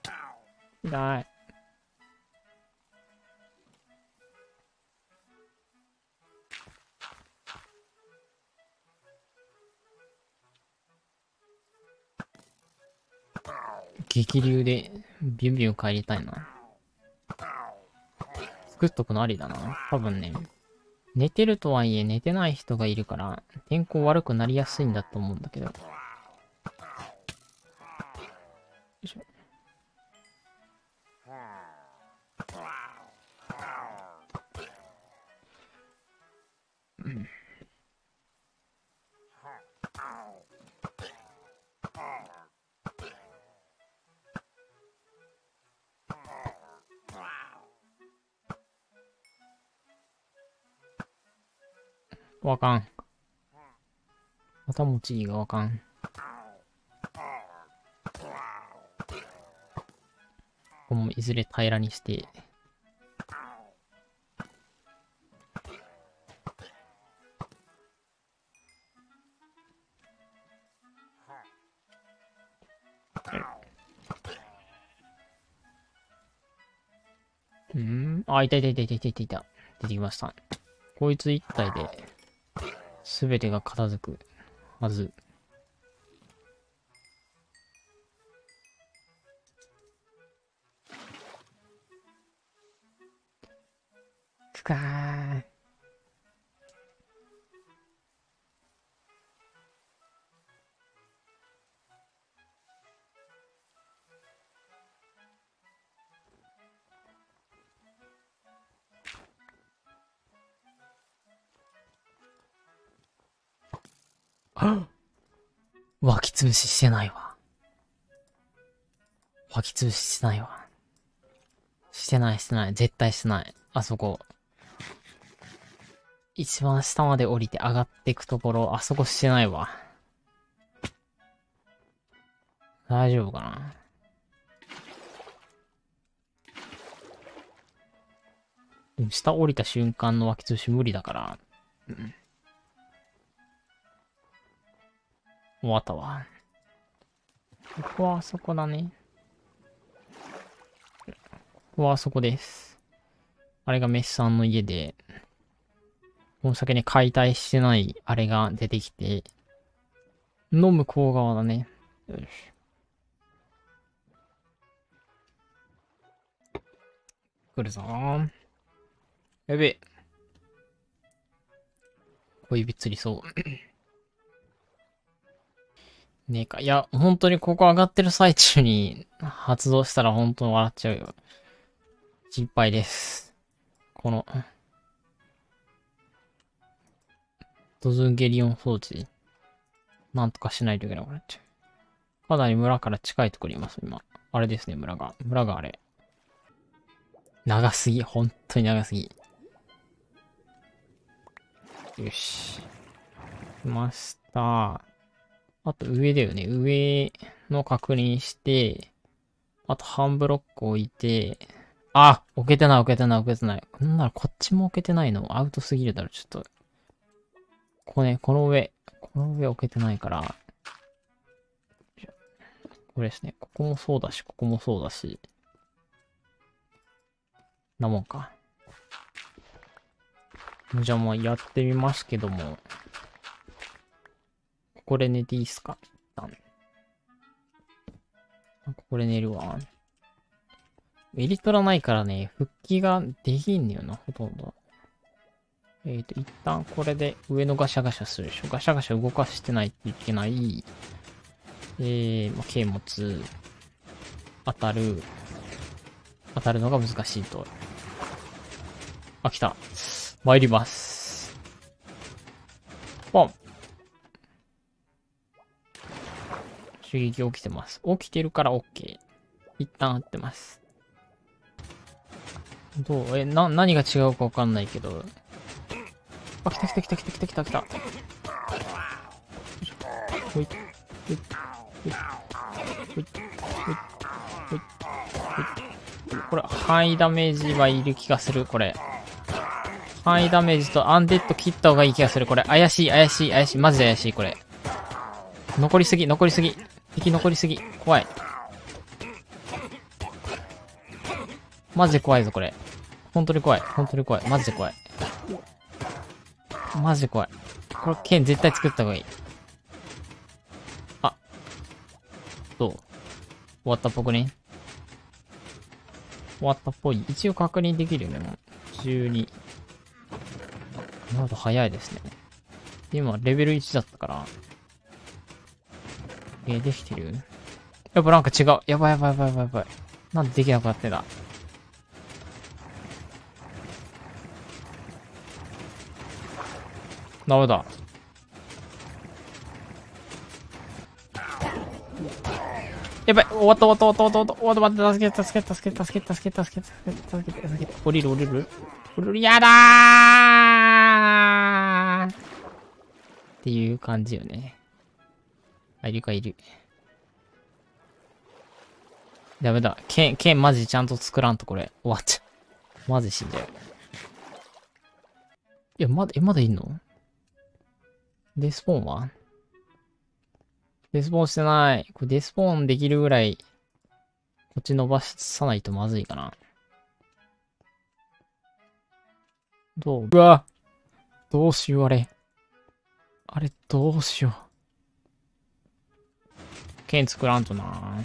痛い。激流でビュンビュン帰りたいな。作っとくのありだな。多分ね、寝てるとはいえ寝てない人がいるから、天候悪くなりやすいんだと思うんだけど。よいしょ。うん。わかん。肩持ちいいがわかん。ここもいずれ平らにして。うん。あ、いたいたいたいたいたいたいた。出てきました。こいつ一体で、すべてが片付くはず。くかー。湧き潰ししてないわ。湧き潰ししてないわ。してないしてない。絶対してない。あそこ。一番下まで降りて上がっていくところ、あそこしてないわ。大丈夫かな。でも下降りた瞬間の湧き潰し無理だから。うん。終わったわ。 ここはあそこだね。ここはあそこです。あれがメスさんの家で、この先に解体してないあれが出てきて、の向こう側だね。よし。来るぞー。やべえ。小指釣りそう。ねえか。いや、本当にここ上がってる最中に発動したら本当に笑っちゃうよ。心配です。この、ドズンゲリオン装置、なんとかしないといけなくなっちゃう。かなり村から近いところにいます、今。あれですね、村が。村があれ。長すぎ。本当に長すぎ。よし。来ました。あと上だよね。上の確認して、あと半ブロック置いて、あ置けてない置けてない置けてない。こんならこっちも置けてないのアウトすぎるだろ、ちょっと。ここね、この上。この上置けてないから。これですね。ここもそうだし、ここもそうだし。なもんか。じゃあもうやってみますけども。ここで寝ていいっすか一旦。ここで寝るわ。エリトラないからね、復帰ができんのよな、ほとんど。えっと、一旦これで上のガシャガシャするでしょ。ガシャガシャ動かしてないといけない。えー、まあ、剣物、当たる、当たるのが難しいと。あ、来た。参ります。ポン。襲撃起きてます。起きてるから OK。一旦撃ってます。どうえ、な、何が違うかわかんないけど。あ、来た来た来た来た来た来た来た。ほい。ほい。ほい。ほい。ほい。ほい。ほい。これ、範囲ダメージはいる気がする、これ。範囲ダメージとアンデッド切った方がいい気がする、これ。怪しい、怪しい、怪しい。マジで怪しい、これ。残りすぎ、残りすぎ。敵残りすぎ。怖い。マジで怖いぞ、これ。本当に怖い。本当に怖い。マジで怖い。マジで怖い。これ、剣絶対作った方がいい。あ。どう終わったっぽくね終わったっぽい。一応確認できるよね、もう。じゅうに。なるほど、早いですね。今、レベルいちだったから。えー、できてるやっぱなんか違う。やばいやばいやばいやばいやばい。なんでできなくなってんだ。ダメだ。やばい、終わった終わった終わった終わった終わった、待って、助けて、助けて、助けて、助けて、助けて、助けて、助けて、助けて、助けて、降りる降りる降りる、やだーっていう感じよね。あ、いるかいる。ダメだ。剣、剣マジちゃんと作らんとこれ。終わっちゃう。マジ死んじゃう。いや、まだ、え、まだいんのデスポーンはデスポーンしてない。これデスポーンできるぐらい、こっち伸ばさないとまずいかな。どううわどうしようあれ。あれ、どうしよう。剣作らんとな。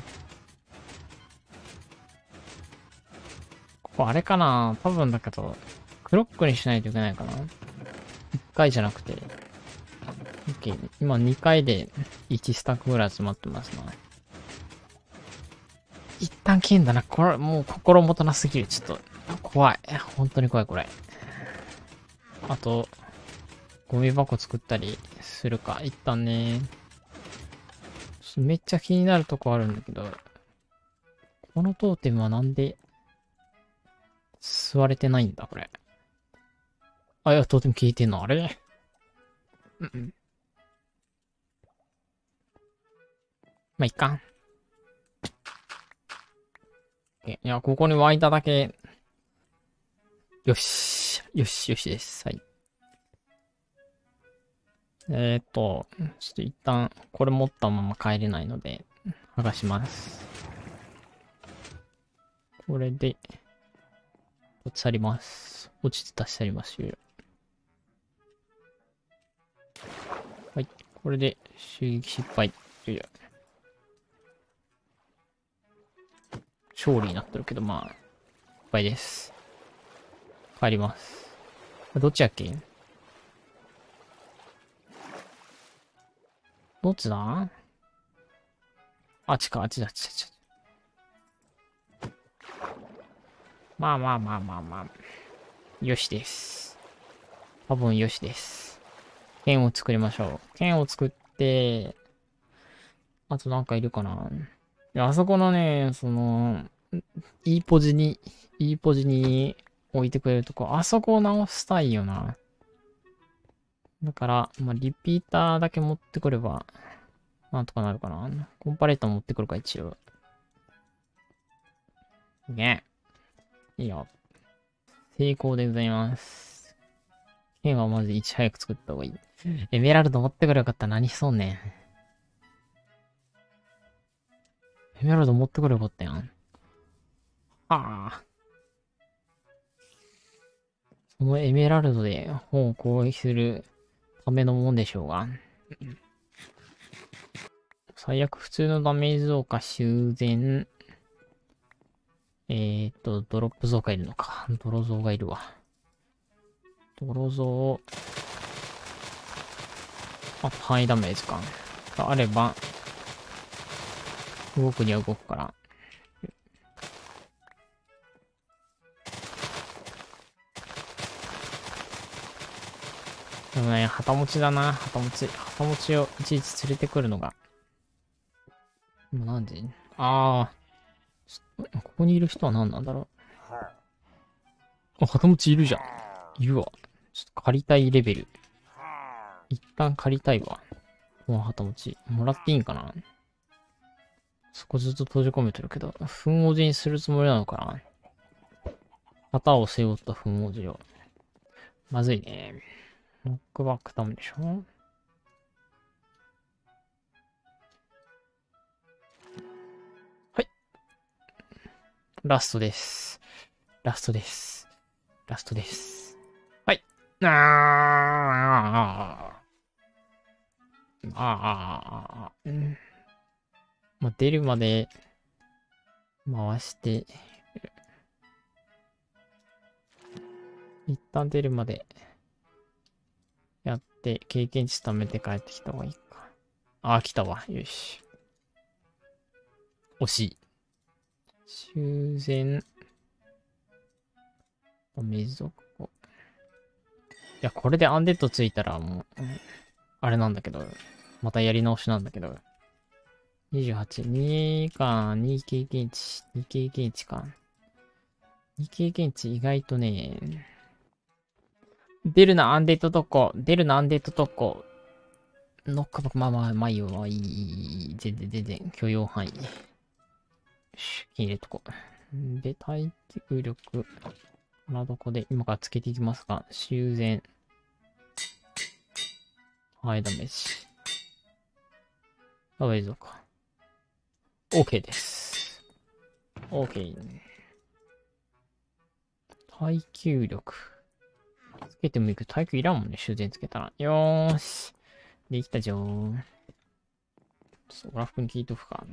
ここあれかな多分だけど、クロックにしないといけないかな。いっかいじゃなくて。OK。今にかいでいちスタックぐらい集まってますな。一旦剣だな。これ、もう心もとなすぎる。ちょっと、怖い。本当に怖い、これ。あと、ゴミ箱作ったりするか。一旦ね。めっちゃ気になるとこあるんだけど、このトーテムはなんで座れてないんだ、これ。あ、いや、トーテム消えてんのあれうんうん。まあ、いっか。いや、ここに湧いただけ。よし。よし、よしです。はい。えーっと、ちょっと一旦、これ持ったまま帰れないので、 剥がします。これで、落ち去ります。落ちて出し去りますよ。はい。これで、襲撃失敗。勝利になってるけど、まあ、失敗です。帰ります。どっちやっけ？どっちだ？あっちか、あっちだ、あっちだ、あっちだ。まあまあまあまあまあ。よしです。多分よしです。剣を作りましょう。剣を作って、あとなんかいるかな。いや、あそこのね、その、いいポジに、いいポジに置いてくれるとこ、あそこを直したいよな。だから、まあ、リピーターだけ持ってくれば、なんとかなるかな。コンパレーター持ってくるか、一応。ね。いいよ。成功でございます。剣はまずいち早く作った方がいい。エメラルド持ってくればよかったら何しそうねん。エメラルド持ってくればよかったやん。はあ。そのエメラルドで本を攻撃するためのもんでしょうが。最悪普通のダメージ増加修繕。えーっと、ドロップ増加いるのか。泥増がいるわ。泥増、あと範囲ダメージか。があれば、動くには動くから。でもね、旗持ちだな。旗持ち。旗持ちをいちいち連れてくるのが。もうなんでああ。ここにいる人は何なんだろう。あ、旗持ちいるじゃん。いるわ。ちょっと借りたいレベル。一旦借りたいわ。この旗持ち。もらっていいんかな？そこずっと閉じ込めてるけど、糞文字にするつもりなのかな？旗を背負った糞文字を。まずいね。ノックバックダメでしょ？はい。ラストです。ラストです。ラストです。はい。あーあーあー、うん。まあ、出るまで回して、一旦出るまでやって、経験値貯めて帰ってきた方がいいか。ああ、来たわ。よし。惜しい。修繕。ダメージ増加。いや、これでアンデッドついたらもう、あれなんだけど、またやり直しなんだけど。にじゅうはち、にか、に経験値、に経験値か。に経験値意外とね、出るな、アンデッド特攻。出るな、アンデッド特攻。ノックバック、まあまあ、まあいいよ、まあいい。全然、全然、許容範囲。よし、入れとこう。で、耐久力。まあ、どこで、今からつけていきますか。修繕。はい、ダメージ。ダメージぞか。OK です。OK。耐久力。つけてもいいけど、耐久いらんもんね、修繕つけたら。よーし。できたじゃん。ちょっとオラフ君聞いとくか。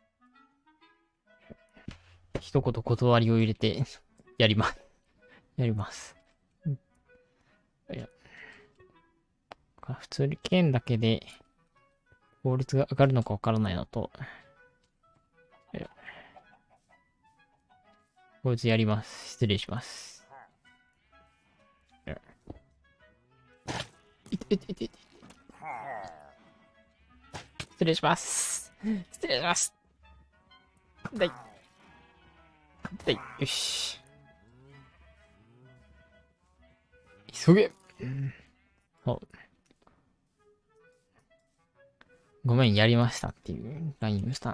一言断りを入れて、やります。やります。いや。普通に剣だけで、効率が上がるのかわからないのと、こいつやります。失礼します。いていていていて。失礼します。失礼します。だい。だい。よし。急げ。うん。そう。ごめん、やりましたっていう ライン をした。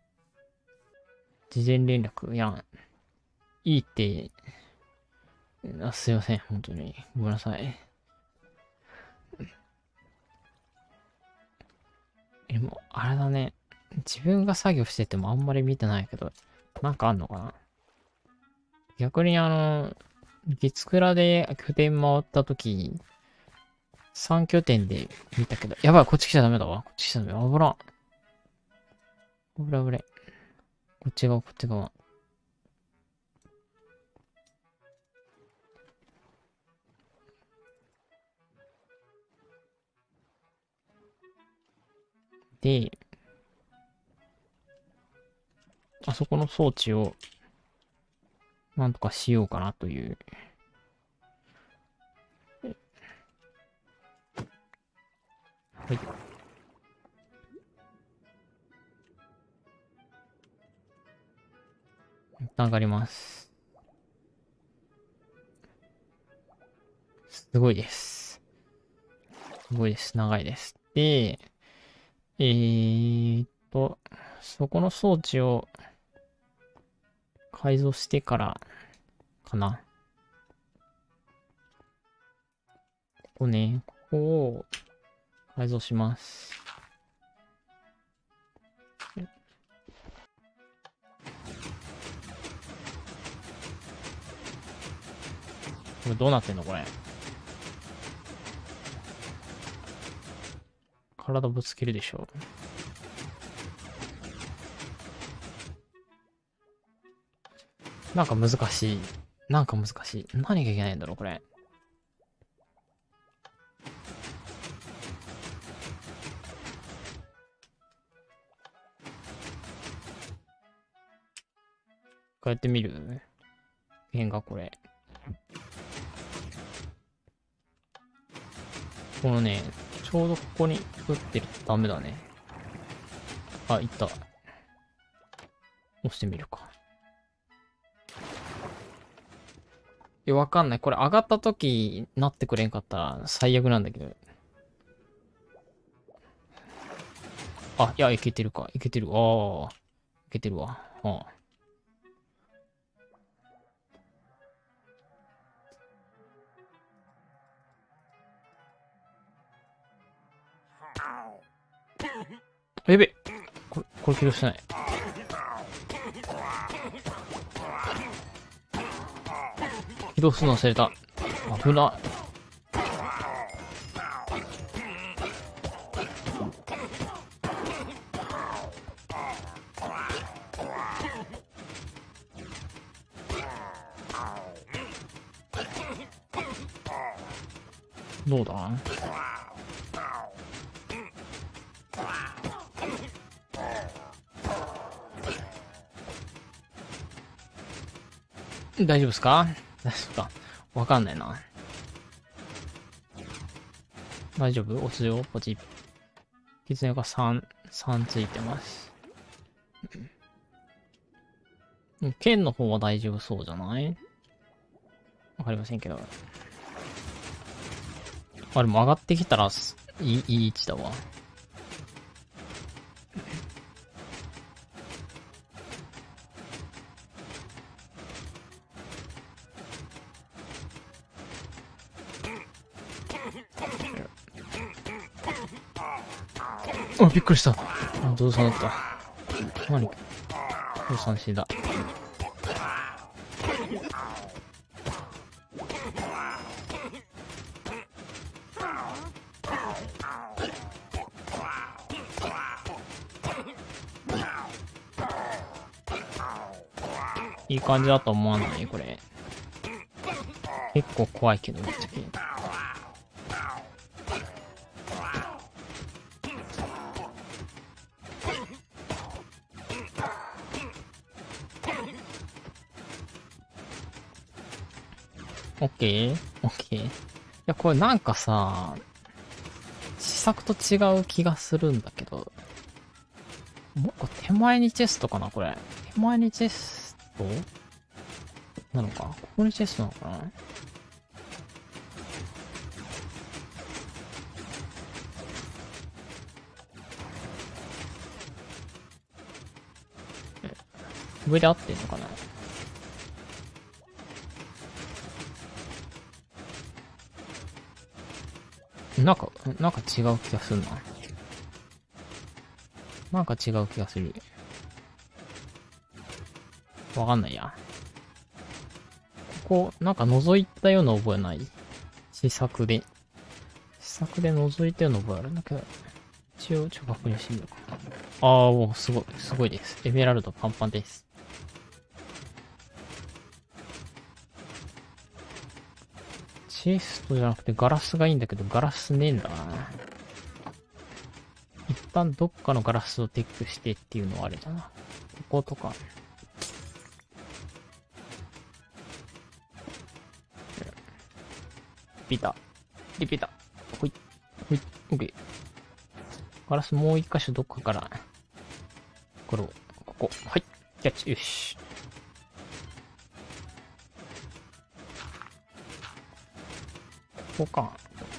事前連絡やん。いいって、あ、すいません、本当に。ごめんなさい。え、もう、あれだね。 自分が作業しててもあんまり見てないけど、なんかあんのかな。逆にあの、月倉で拠点回った時、さん拠点で見たけど、やばい、こっち来ちゃダメだわ。こっち来ちゃダメ。危な。危ない危ない。こっち側、こっち側。で、あそこの装置を、なんとかしようかなという。はい。一旦上がります。すごいです。すごいです。長いです。で、えーっと、そこの装置を改造してからかな。ここね、ここを改造します。これどうなってんのこれ。体ぶつけるでしょ。なんか難しい。なんか難しい。何がいけないんだろうこれ。こうやって見る変がこれ。このね、ちょうどここに打ってるとダメだね。あ、いった。押してみるか。いや、わかんない。これ上がった時なってくれんかったら最悪なんだけど。あ、いや、いけてるか。いけてる。ああ。いけてるわ。ああ。やべ。これ、これ起動してない。起動するの忘れた。危な。どうだ大丈夫ですか大丈夫かわかんないな。大丈夫落ちよポチ。狐がさん、さんついてます。剣の方は大丈夫そうじゃないわかりませんけど。あ、でも上がってきたら、いい、いい位置だわ。あ、びっくりした。あ、ゾウさんだった。何ゾウさん死んだ。いい感じだと思わないこれ。結構怖いけど、ぶっちゃけ。オッケーオッケー。いや、これなんかさ、試作と違う気がするんだけど。もうこれ手前にチェストかなこれ。手前にチェストなのかここにチェストなのかな上で合ってんのかななんか、なんか違う気がするな。 なんか違う気がする。わかんないや。ここ、なんか覗いたような覚えない？試作で。試作で覗いたような覚えあるんだけど。一応、ちょっと確認してみようか。ああ、もうすごい、すごいです。エメラルドパンパンです。チェストじゃなくてガラスがいいんだけど、ガラスねえんだな。一旦どっかのガラスを撤去してっていうのはあれだな。こことか。リピーター。リピーター。ほい。ほい。オッケー。ガラスもう一箇所どっかから。これを、ここ。はい。キャッチ。よし。ここか。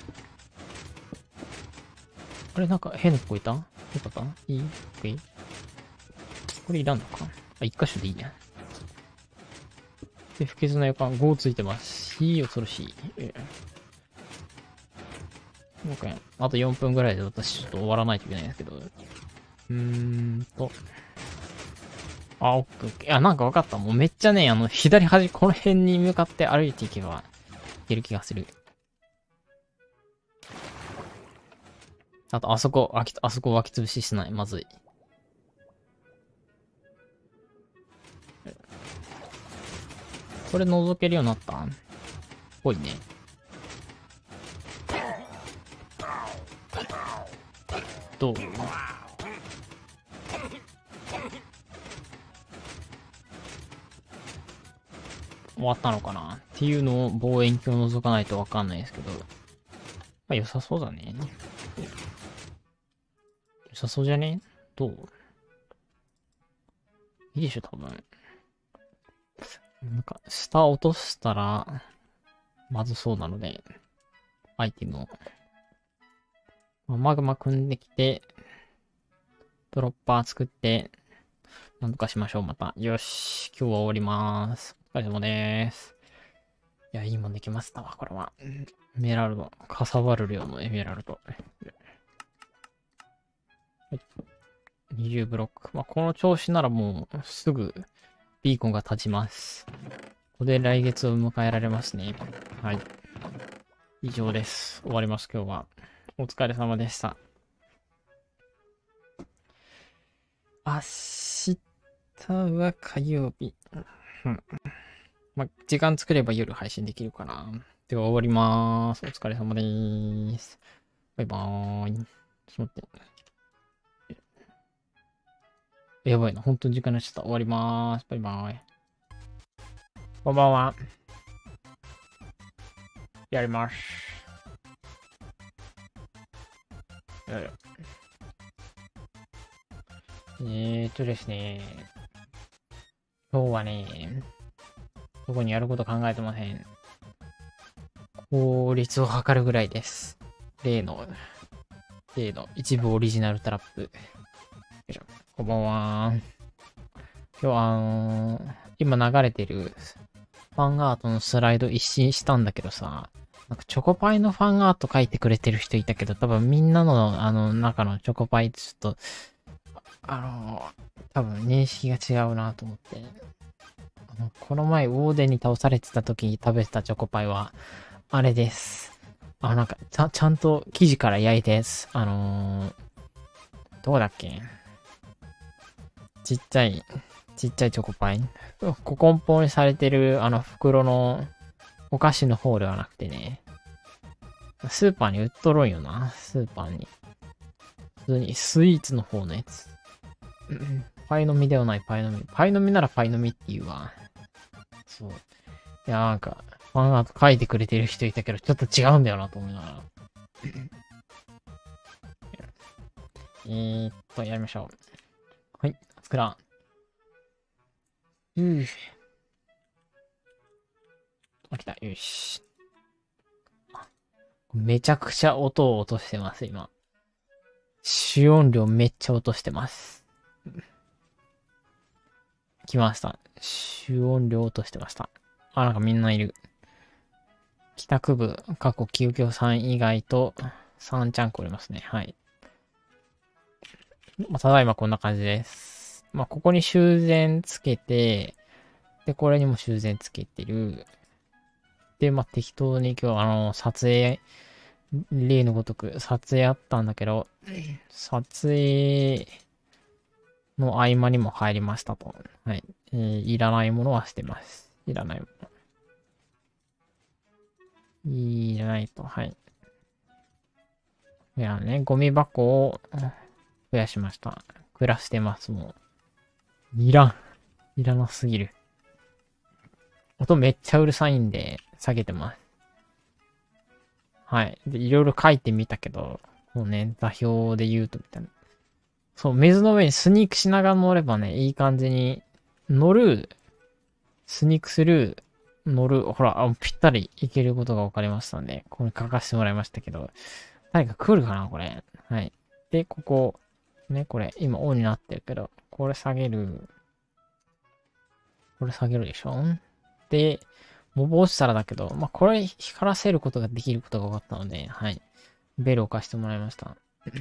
あれなんか変なとこいた？よかった？いい？オッケー。これいらんのか？あ、一箇所でいいや。で、不潔な予感ごついてます。いい恐ろしい。えー、なんか、あとよんぷんぐらいで私ちょっと終わらないといけないんですけど。うーんと。あ、オッケーオッケー。あ、なんかわかった。もうめっちゃね、あの、左端、この辺に向かって歩いていけば、いける気がする。あと、あそこ、あき、あそこ湧き潰ししない。まずい。これ覗けるようになったんぽいね。どう？終わったのかなっていうのを望遠鏡を覗かないとわかんないですけど。まあ良さそうだね。良さそうじゃね？どう？いいでしょ、多分。なんか、下落としたら、まずそうなので、アイテムを。まあマグマ組んできて、ドロッパー作って、なんとかしましょう、また。よし、今日は終わりまーす。お疲れ様でーす。いや、いいもんできましたわ、これは。エメラルド。かさばる量のエメラルド。はい。にじゅうブロック。まあ、この調子ならもう、すぐ、ビーコンが立ちます。ここで来月を迎えられますね。はい。以上です。終わります、今日は。お疲れ様でした。明日は火曜日。うん。まあ、時間作れば夜配信できるかな。では終わりまーす。お疲れ様でーす。バイバーイ。ちょっと待って。やばいな。本当に時間になっちゃった。終わりまーす。バイバーイ。こんばんは。やります。えーっとですね。今日はね、特にやること考えてません。効率を測るぐらいです。例の、例の一部オリジナルトラップ。よいしょ。こんばんは。今日はあのー、今流れてるファンアートのスライド一新したんだけどさ、なんかチョコパイのファンアート書いてくれてる人いたけど、多分みんなのあの中のチョコパイってちょっと、あのー、多分認識が違うなと思って。あのこの前、オーデンに倒されてた時に食べてたチョコパイは、あれです。あ、なんか、ちゃ、ちゃんと生地から焼いたやつ。あのー、どうだっけ？ちっちゃい、ちっちゃいチョコパイ。こ梱包にされてるあの袋のお菓子の方ではなくてね、スーパーに売っとるんよな。スーパーに。普通にスイーツの方のやつ。パイの実ではないパイの実。パイの実ならパイの実って言うわ。そう。いや、なんか、ファンアート書いてくれてる人いたけど、ちょっと違うんだよなと思いながら。えーっと、やりましょう。はい、作らん。うぅ。あ、来た。よし。めちゃくちゃ音を落としてます、今。主音量めっちゃ落としてます。来ました。主音量落としてました。あ、なんかみんないる。帰宅部、過去休業さん以外とさんチャンクおりますね。はい。 まあ、ただいまこんな感じです。まあ、ここに修繕つけて、で、これにも修繕つけてる。で、まあ、適当に今日あの、撮影、例のごとく撮影あったんだけど、撮影の合間にも入りましたと。はい。えーいらないものは捨てます。いらないもの。いらないと。はい。いやね、ゴミ箱を増やしました。暮らしてます、もう。いらん。いらなすぎる。音めっちゃうるさいんで、下げてます。はい。で、いろいろ書いてみたけど、もうね、座標で言うとみたいな。そう、水の上にスニークしながら乗ればね、いい感じに、乗る、スニークする、乗る、ほら、あぴったりいけることが分かりましたんで、これ書かせてもらいましたけど、何か来るかな、これ。はい。で、ここ、ね、これ、今オンになってるけど、これ下げる。これ下げるでしょ。で、モブ落ちたらだけど、まあ、これ光らせることができることが分かったので、はい。ベルを貸してもらいました。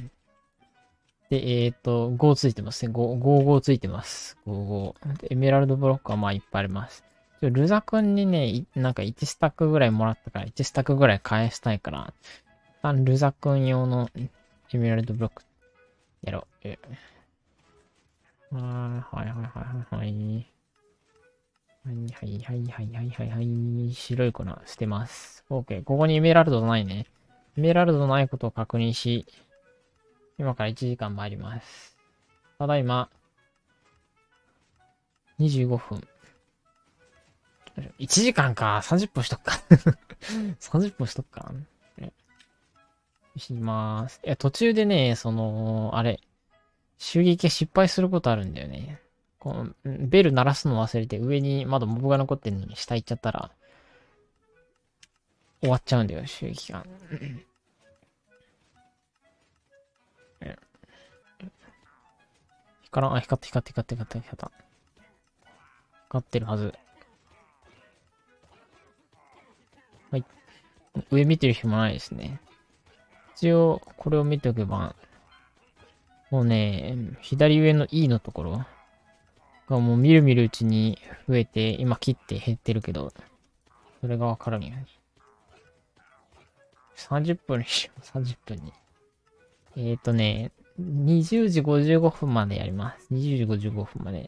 で、えっ、ー、と、ごついてますね。ご、ご、ごついてます。ご、ご。で、エメラルドブロックはまあいっぱいあります。ルザ君にね、なんかいちスタックぐらいもらったから、いちスタックぐらい返したいから、あルザ君用のエメラルドブロックやろう。えー、はいはいはいはいはい。はいはいはいはいはいはいはい。白い粉捨てます。OK。ここにエメラルドないね。エメラルドないことを確認し、今からいちじかん参ります。ただいま、にじゅうごふん。いちじかんか。さんじゅっぷんしとくか。さんじゅっぷんしとくか。します。いや、途中でね、その、あれ、襲撃失敗することあるんだよね。この、ベル鳴らすの忘れて上にまだモブが残ってるのに下行っちゃったら、終わっちゃうんだよ、襲撃が。光らん、あ、光って光って光って光って光った。光ってるはず。はい。上見てる暇ないですね。一応、これを見ておけば、もうね、左上の E のところがもうみるみるうちに増えて、今切って減ってるけど、それがわかるんよね。さんじゅっぷんにしよう、さんじゅっぷんに。えっ、ー、とね、にじゅうじごじゅうごふんまでやります。にじゅうじごじゅうごふんまで。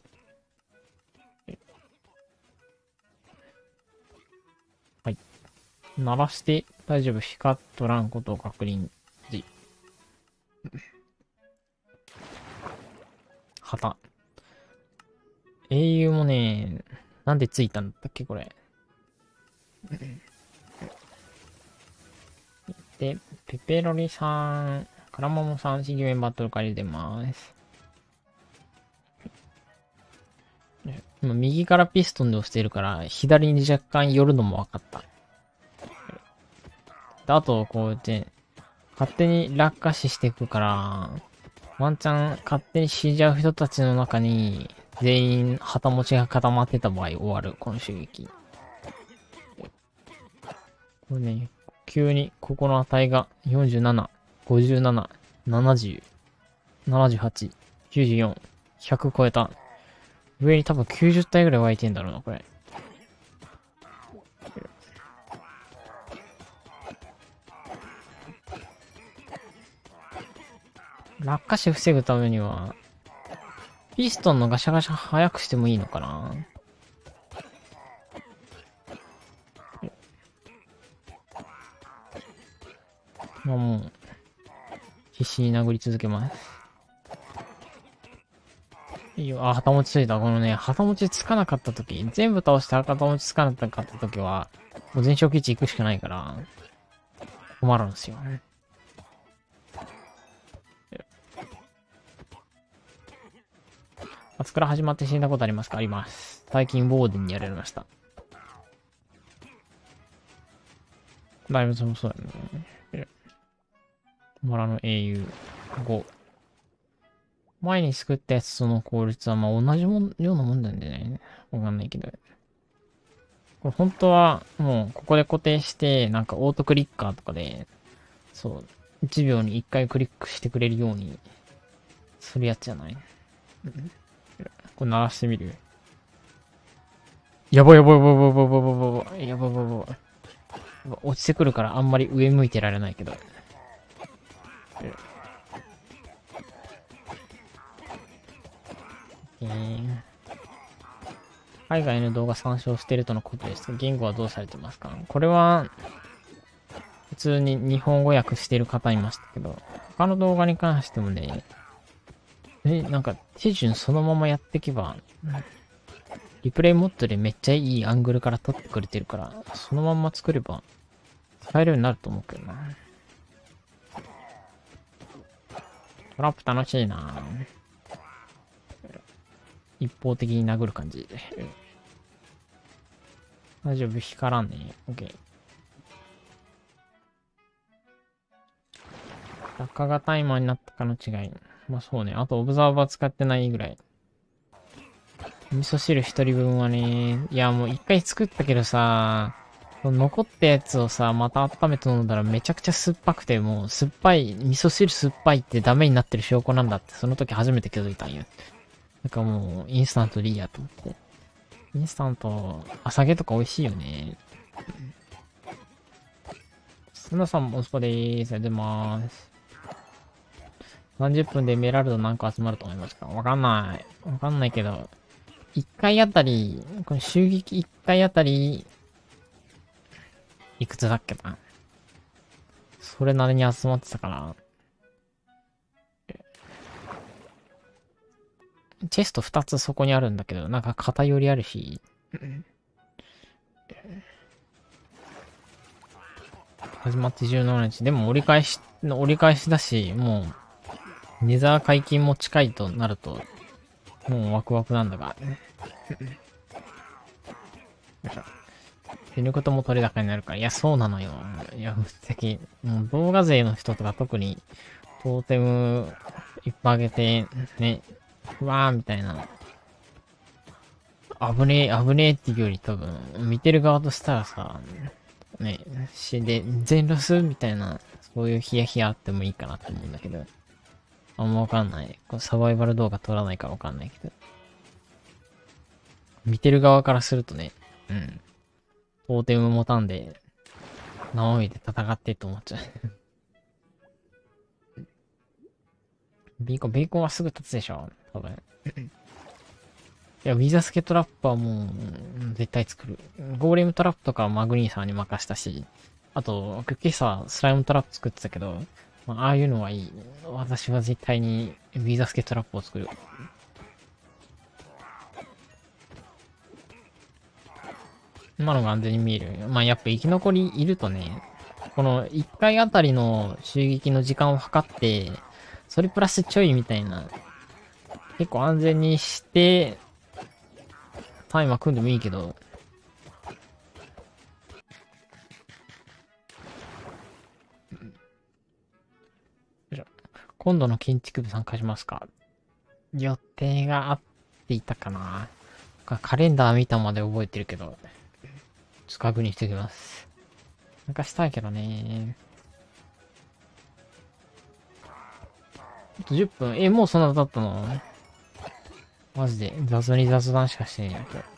はい。鳴らして大丈夫。光っとらんことを確認時。旗。英雄もね、なんでついたんだったっけ、これ。で、ペペロリさん、カラモモさん、新メンバートル借りてます。今、右からピストンで押してるから、左に若干寄るのも分かった。であと、こうやって、勝手に落下死していくから、ワンチャン勝手に死んじゃう人たちの中に、全員旗持ちが固まってた場合終わる、この襲撃。これね、急にここの値がよんじゅうなな、ごじゅうなな、ななじゅう、ななじゅうはち、きゅうじゅうよん、ひゃく超えた。上に多分きゅうじゅう体ぐらい湧いてんだろうな、これ。落下死防ぐためには、ピストンのガシャガシャ早くしてもいいのかな。まあもう、必死に殴り続けます。いいよ。あ、旗持ちついた。このね、旗持ちつかなかった時、全部倒して旗持ちつかなかった時は、もう全勝基地行くしかないから、困るんですよ。あつから始まって死んだことありますか？あります。最近、ボーデンにやられました。だいぶそうそうだね。村の英雄ご。前に作ったやつとの効率はまあ同じもん、ようなもんなんでね。わかんないけど。これ本当はもうここで固定して、なんかオートクリッカーとかで、そう、いちびょうにいっかいクリックしてくれるようにするやつじゃない？これ鳴らしてみる？やばいやばいやばいやばいやばいやばいやばいやばいやばいやばい。落ちてくるからあんまり上向いてられないけど。えー、海外の動画参照してるとのことですが、言語はどうされてますか？これは、普通に日本語訳してる方いましたけど、他の動画に関してもね、え、なんか手順そのままやっていけば、リプレイモッドでめっちゃいいアングルから撮ってくれてるから、そのまんま作れば使えるようになると思うけどな。トラップ楽しいな。一方的に殴る感じで。大丈夫、光らんね。OK。落下がタイマーになったかの違い。まあそうね。あとオブザーバー使ってないぐらい。味噌汁一人分はね、いやもう一回作ったけどさ、残ったやつをさ、また温めて飲んだらめちゃくちゃ酸っぱくて、もう酸っぱい、味噌汁酸っぱいってダメになってる証拠なんだって、その時初めて気づいたんよ。なんかもう、インスタントでいいやと思って。インスタント、朝揚げとか美味しいよね。すなさんもお疲れーす。ありがとうございます。さんじゅっぷんでエメラルド何個集まると思いますか？わかんない。わかんないけど、いっかいあたり、この襲撃いっかいあたり、いくつだっけな。それなりに集まってたから。チェストふたつそこにあるんだけど、なんか偏りあるし。始まってじゅうしちにち。でも折り返し、折り返しだし、もう、ネザー解禁も近いとなると、もうワクワクなんだが。よいしょ。死ぬことも取れ高になるから。いや、そうなのよ。いや、ぶっちゃけ、もう動画勢の人とか特に、トーテムいっぱいあげて、ね、うわーみたいな。危ねえ、危ねえっていうより多分、見てる側としたらさ、ね、死んで、全ロスみたいな、そういうヒヤヒヤあってもいいかなって思うんだけど。あんまわかんない。これサバイバル動画撮らないからわかんないけど。見てる側からするとね、うん。トーテム持たんで、生身で戦ってって思っちゃう。ベーコン、ベーコンはすぐ立つでしょ多分。いや、ウィザースケトラップはもう、絶対作る。ゴーレムトラップとかはマグニーさんに任したし、あと、今朝スライムトラップ作ってたけど、まあ、ああいうのはいい。私は絶対にウィザースケトラップを作る。今のが安全に見える。まあ、やっぱ生き残りいるとね、このいっかいあたりの襲撃の時間を測って、それプラスちょいみたいな、結構安全にして、タイマー組んでもいいけど、今度の建築部参加しますか？予定があっていたかな。カレンダー見たまで覚えてるけど、ちょっと確認しておきます。参加したいけどね。あとじゅっぷん。え、もうそんな経ったの？マジで雑に雑談しかしてねえやけど。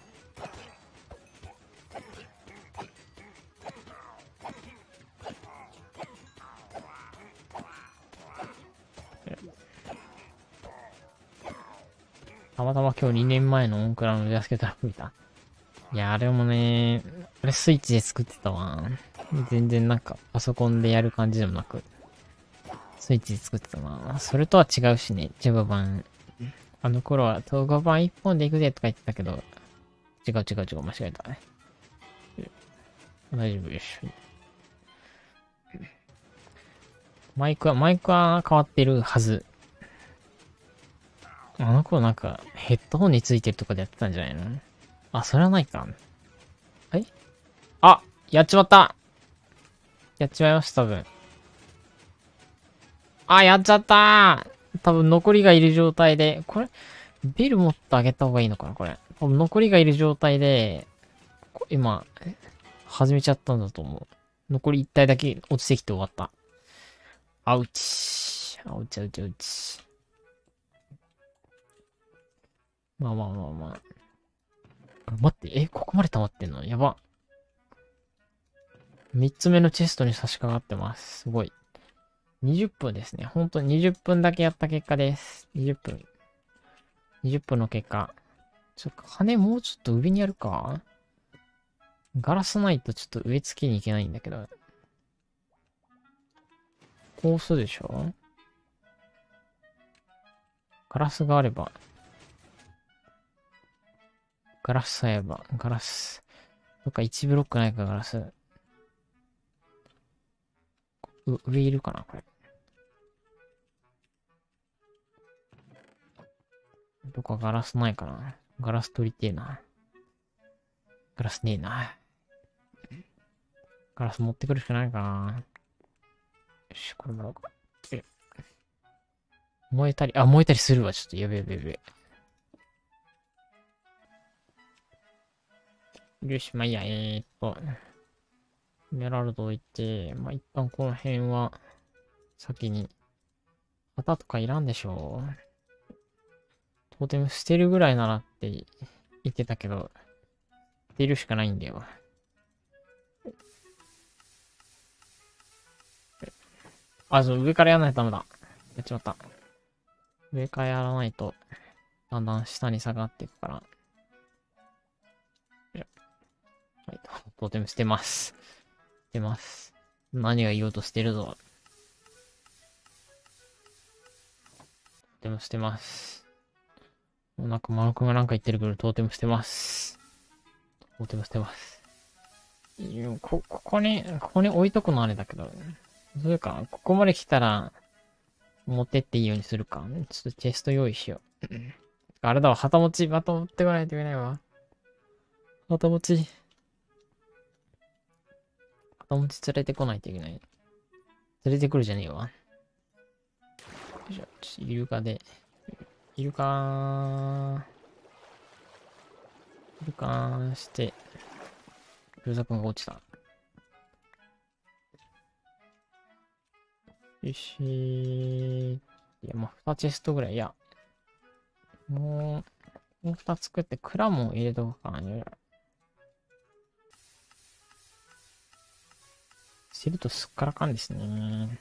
たまたま今日にねんまえのオンクラのジャスケトラップ見た。いや、あれもね、あれスイッチで作ってたわ。全然なんかパソコンでやる感じでもなく、スイッチで作ってたな。それとは違うしね、ジャバ版。あの頃は動画版一本で行くぜとか言ってたけど、違う違う違う、間違えたね。大丈夫よし。マイクは、マイクは変わってるはず。あの頃なんか、ヘッドホンについてるとかでやってたんじゃないの？あ、それはないか。えあ、やっちまった。やっちまいました、多分。あ、やっちゃったー。多分残りがいる状態で、これ、ベル持ってあげた方がいいのかなこれ。多分残りがいる状態で、今、始めちゃったんだと思う。残りいち体だけ落ちてきて終わった。アウチ。アウチアウチアウチ。 まあまあまあまあ。待って、え、ここまで溜まってんのやば。三つ目のチェストに差し掛かってます。すごい。にじゅっぷんですね。ほんとにじゅっぷんだけやった結果です。にじゅっぷん。にじゅっぷんの結果。ちょっと羽もうちょっと上にやるか。ガラスないとちょっと植え付けに行けないんだけど。こうするでしょ？ガラスがあれば。ガラスさえあれば。ガラス。どっかいちブロックないか、ガラス。う、上いるかなこれ。どっかガラスないかな。ガラス取りてえな。ガラスねえな。ガラス持ってくるしかないかな。よし、これもらおうか。え燃えたり、あ、燃えたりするわ。ちょっとやべえやべえやべえ。よし、まあいいや、えー、っと。エメラルド置いて、まあ一旦この辺は、先に。旗とかいらんでしょう。トーテム捨てるぐらいならって言ってたけど、捨てるしかないんだよ。あ、そう、上からやらないとダメだ。やっちまった。上からやらないと、だんだん下に下がっていくから。はい、トーテム捨てます。捨てます。何が言おうとしてるぞ。トーテム捨てます。なんか、マル君がなんか言ってるけど、トーテム捨てます。トーテム捨てます。こ、ここに、ここに置いとくのあれだけど、それか、ここまで来たら、持ってっていいようにするか。ちょっとチェスト用意しよう。あれだわ、旗持ち、また持ってこないといけないわ。旗持ち。旗持ち連れてこないといけない。連れてくるじゃねえわ。じゃあ、ちょっとイルカで。イルカー。イルカーして、ルザ君が落ちた。よしー。いや、もうにチェストぐらい。いや、もう、もうふた作って、クラモン入れとくかな。するとすっからかんですね。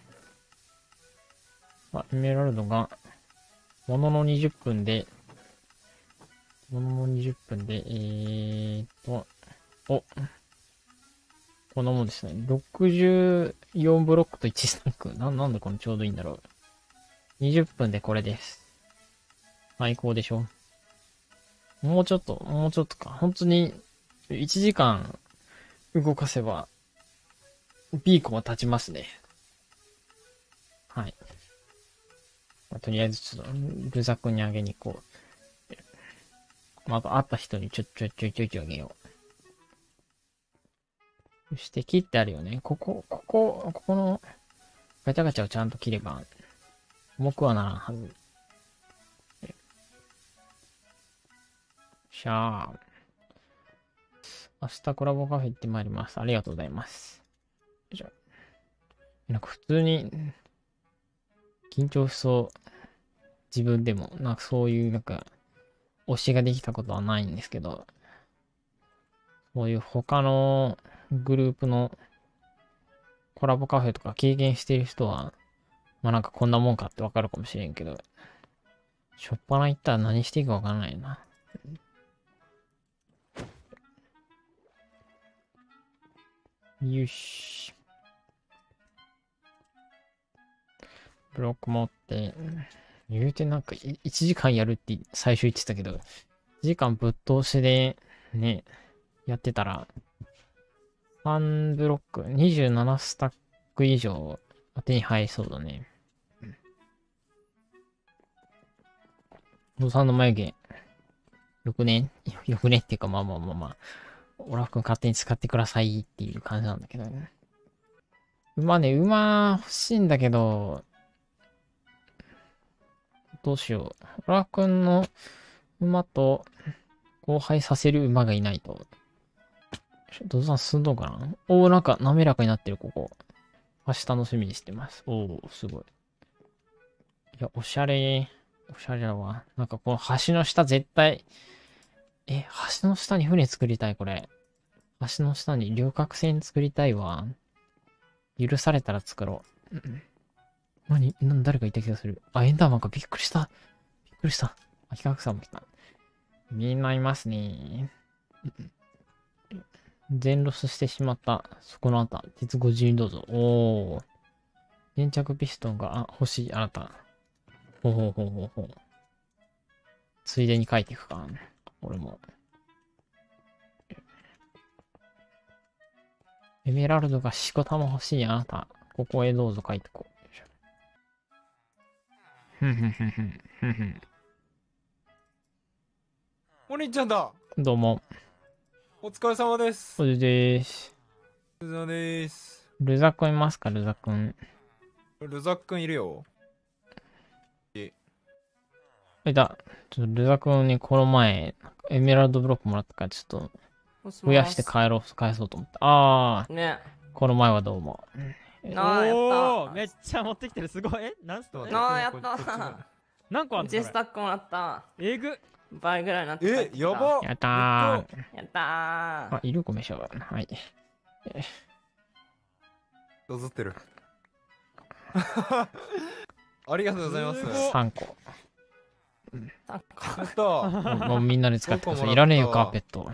あ、エメラルドが、もののにじゅっぷんで、もののにじゅっぷんで、えーと、お、こんなもんですね。ろくじゅうよんブロックといちスタック。な、なんでこのちょうどいいんだろう。にじゅっぷんでこれです。最高でしょ。もうちょっと、もうちょっとか。本当に、いちじかん動かせば、ビーコンは立ちますね。はい。まあ、とりあえずちょっと、ルザ君にあげに行こう。まあ、あと会った人にちょちょちょちょちょあげよう。そして切ってあるよね。ここ、ここ、ここのガチャガチャをちゃんと切れば、重くはならんはず。しゃー。明日コラボカフェ行ってまいります。ありがとうございます。よいしょ。なんか普通に、緊張しそう。自分でも、なんかそういうなんか、推しができたことはないんですけど、そういう他のグループのコラボカフェとか経験している人は、まあなんかこんなもんかってわかるかもしれんけど、しょっぱな行ったら何していいかわからないな。よし。ブロック持って、言うてなんかいちじかんやるって最初言ってたけど、いちじかんぶっ通しでね、やってたら、さんブロック、にじゅうななスタック以上手に入りそうだね。お父さんの眉毛、よくね、よくねっていうかまあまあまあまあ、オラフ君勝手に使ってくださいっていう感じなんだけどね。馬ね、馬欲しいんだけど、どうしよう。オラフ君の馬と交配させる馬がいないと。どうさん進んどうかな。おー、なんか滑らかになってる、ここ。明日楽しみにしてます。おー、すごい。いや、おしゃれ。 おしゃれだわ。なんかこの橋の下絶対、え、橋の下に船作りたい、これ。橋の下に旅客船作りたいわ。許されたら作ろう。うん何な誰かいた気がする。あ、エンダーマンか。びっくりした。びっくりした。あ、ヒカクさんも来た。みんないますね。全ロスしてしまった。そこのあった。鉄ごじゅうどうぞ。おー。粘着ピストンが、あ、欲しい、あなた。ほうほうほうほうほう。ついでに書いていくか。俺も。エメラルドがしこたま欲しい、あなた。ここへどうぞ書いてこう。ふんふんふんふん。ふんふん。 お兄ちゃんだ。 どうも。 お疲れ様です。 おじでーす。 お疲れ様です。 ルザくんいますか、ルザくん。 ルザックンいるよ。 いた。ちょっとルザくんにこの前、エメラルドブロックもらったから、ちょっと、増やして帰ろう、返そうと思って。あー。 ね。 この前はどうも。 ああ、やった。 めっちゃ持ってきてる。すごい。え、何すかああ、やった。 何個あるのジェスタックもらった。 えぐ。 倍ぐらいになってえ、やば。 やったー。 やったー。 あ、いるごめんしょう。はい。 どずってる。ありがとうございます。 すごさんこ。 さんこ。 やったもうみんなで使ってください。 ごこもらったいらねえよ、カーペット。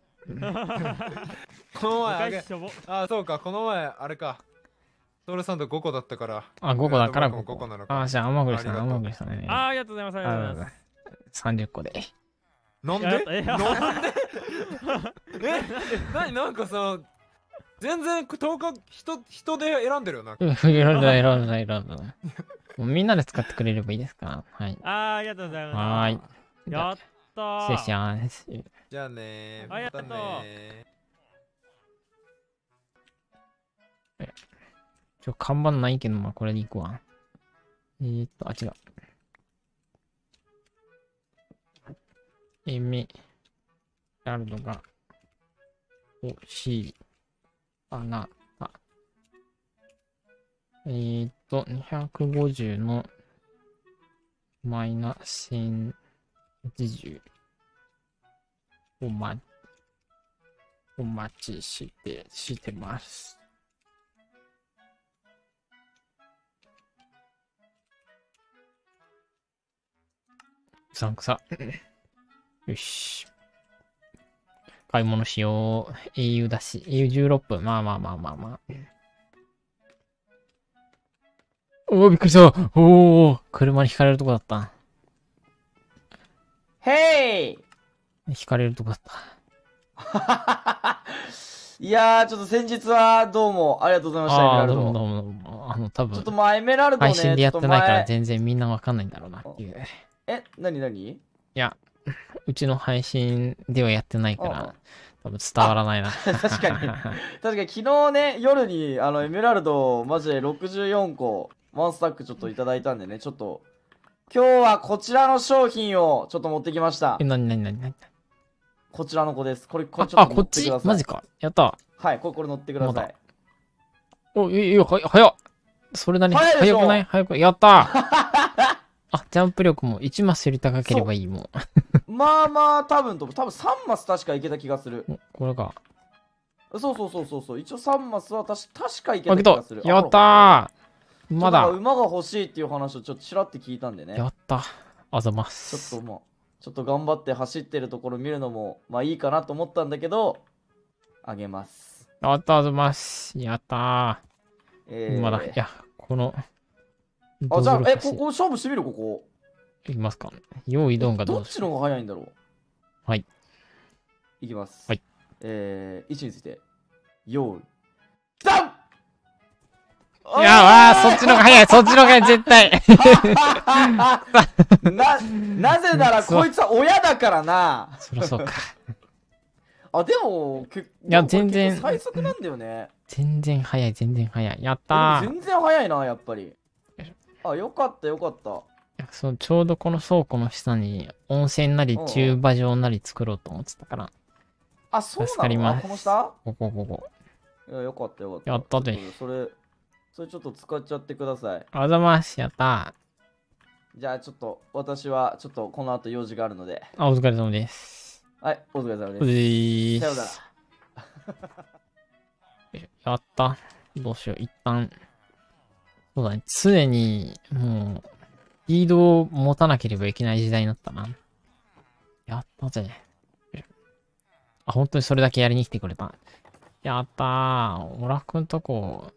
この前あげお返ししょぼ。 あ、そうか、この前あれか。トールさんとごこだったから。 あ、ごこだからごごこ。 こなのか。 あ、じゃあ、甘栗さん、 ありがとう甘栗さんね。 あー、ありがとうございます。ありがとうございます。 さんじゅっこで。 なんでやったえなんでえ、なになんかさ、全然とおか人、人で選んでるよな。 うん、いろいろだ、いろいろだ、いろいろだ。もうみんなで使ってくれればいいですか。はい。 あー、ありがとうございます。 はーい。 やったー。 失礼します。 じゃあねー。 ありがとうまたねちょ、看板ないけど、まあ、これでいくわ。えーっと、あ、違う。エメラルドが欲しい。あなた。えーっと、にひゃくごじゅうのマイナスせんはちじゅうおま、お待ちして、してます。うさんくさ。よし。買い物しよう。英雄だし。英雄じゅうろっぷん。まあまあまあまあまあ。おお、びっくりした。おお、車に引かれるとこだった。 ヘイ引かれるとこだった。 いやー、ちょっと先日はどうもありがとうございました、エメああ、 ラルド。 どうもどうもどうも。あの、多分ちょっと、まあ、エメラルドね、 配信でやってないからちょっと前全然みんなわかんないんだろうなっていう。 え、なになにいや、うちの配信ではやってないかうんうんら、多分伝わらないな。 確かに。確かに昨日ね、夜にあのエメラルドマジでろくじゅうよんこワンスタックちょっといただいたんでね、ちょっと今日はこちらの商品をちょっと持ってきましたえ、。なになになになにこちらの子です。これ、こあれちょっあ、 とこっち乗ってください。 マジか。やった。 はい、これ、これ乗ってくださまい。 お、いいよ、は、早っ。それなりに、 早いでしょ早くない早く、やったあ、ジャンプ力もいちマスより高ければいいもまあまあ、多分と、多分さんマス確かいけた気がする。 ん。おこれか。 そうそうそうそうそう。一応さんマスは確確かいけあ、けたた気がする。 やったーまだ。 まだ馬が欲しいっていう話をちょっとちらって聞いたんでね。 やった。あざまちょす。 っともう、ちょっと頑張って走ってるところ見るのも、まあいいかなと思ったんだけど、あげます。 やったあざます。やったえー、 ー。まだ、いや、この、 あ、じゃあ、え、こここ勝負してみる、ここ。 いきますか。用意ドンがどどうですっちの方が早いんだろう。 はい。 いきます。 はい。 えー、位置について、用意、ダンいや、わあ、そっちの方が早い、そっちの方が早い、絶対。 な、なぜならこいつは親だからな。 そりゃそうか。 あ、でも、けいや全然最速なんだよね。 全然早い、全然早い。やっでもたー。い全然早いな、やっぱり。あ、よかった、よかった。 やそう、ちょうどこの倉庫の下に温泉なりうんうん中馬場なり作ろうと思ってたから。 あ、そう助かりますなのあ、この下ここ、ここ。 いや、よかった、よかった。 やったでちょっとそれ、それちょっと使っちゃってください。 あざます、やったじゃあちょっと私はちょっとこの後用事があるので。 あ、お疲れ様です。 はい、お疲れ様うです。 ぃーさようなら。 やった。どうしよう、一旦。そうだね、常に、もう、スピードを持たなければいけない時代になったな。やったぜ。あ、本当にそれだけやりに来てくれた。やったー。オラフくんとこ、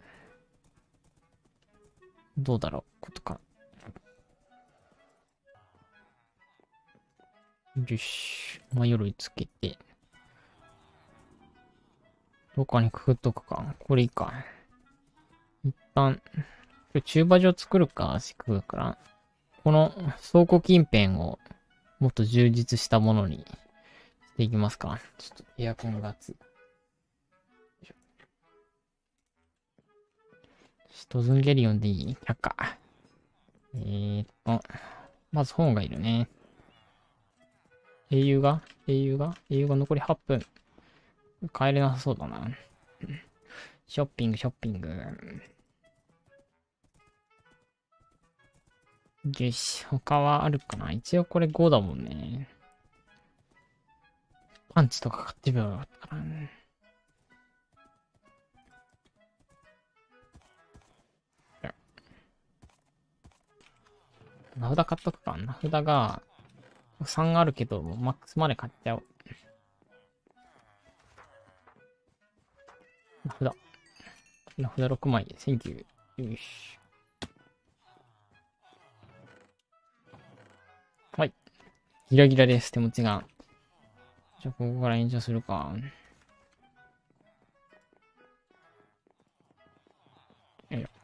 どうだろう、ことか。よし。まあ、夜つけて。どっかにくくっとくか。これいいか。一旦、中馬場作るか、せっかくだから。この倉庫近辺をもっと充実したものにしていきますか。ちょっとエアコンが熱い。シトズンゲリオンでいい ?ひゃく か。えーっと、まず本がいるね。英雄が英雄が英雄が残りはっぷん。帰れなさそうだな。ショッピング、ショッピング。よし、他はあるかな。一応これごだもんね。パンチとか買ってみようかったかな。名札買っとくか。名札がさんあるけど、マックスまで買っちゃおう。名札。名札ろくまい。センキュー。よし。はい。ギラギラです、手持ちが。じゃあ、ここから延長するか。よいしょ。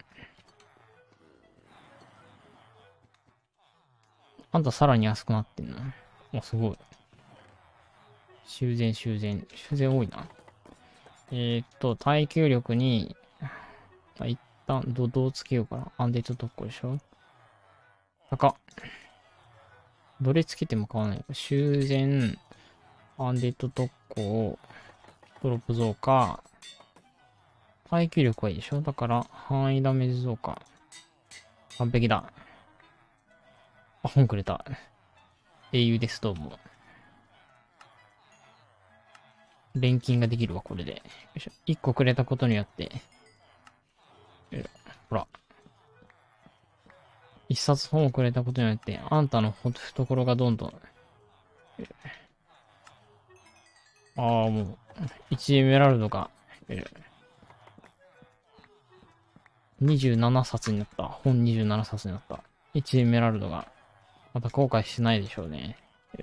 あんたさらに安くなってんな。お、すごい。修繕、修繕。修繕多いな。えー、っと、耐久力に、あ一旦、ど、どうつけようかな。アンデッド特攻でしょ。高っ。どれつけても変わらない。修繕、アンデッド特攻、ドロップ増加、耐久力はいいでしょ。だから、範囲ダメージ増加。完璧だ。あ、本くれた。英雄です、どうも。錬金ができるわ、これで。よいしょ。いっこくれたことによって、ほら。一冊本をくれたことによって、あんたの懐がどんどん、ああ、もう、いちエメラルドが、にじゅうななさつになった。本にじゅうななさつになった。いちエメラルドが、また後悔しないでしょうね。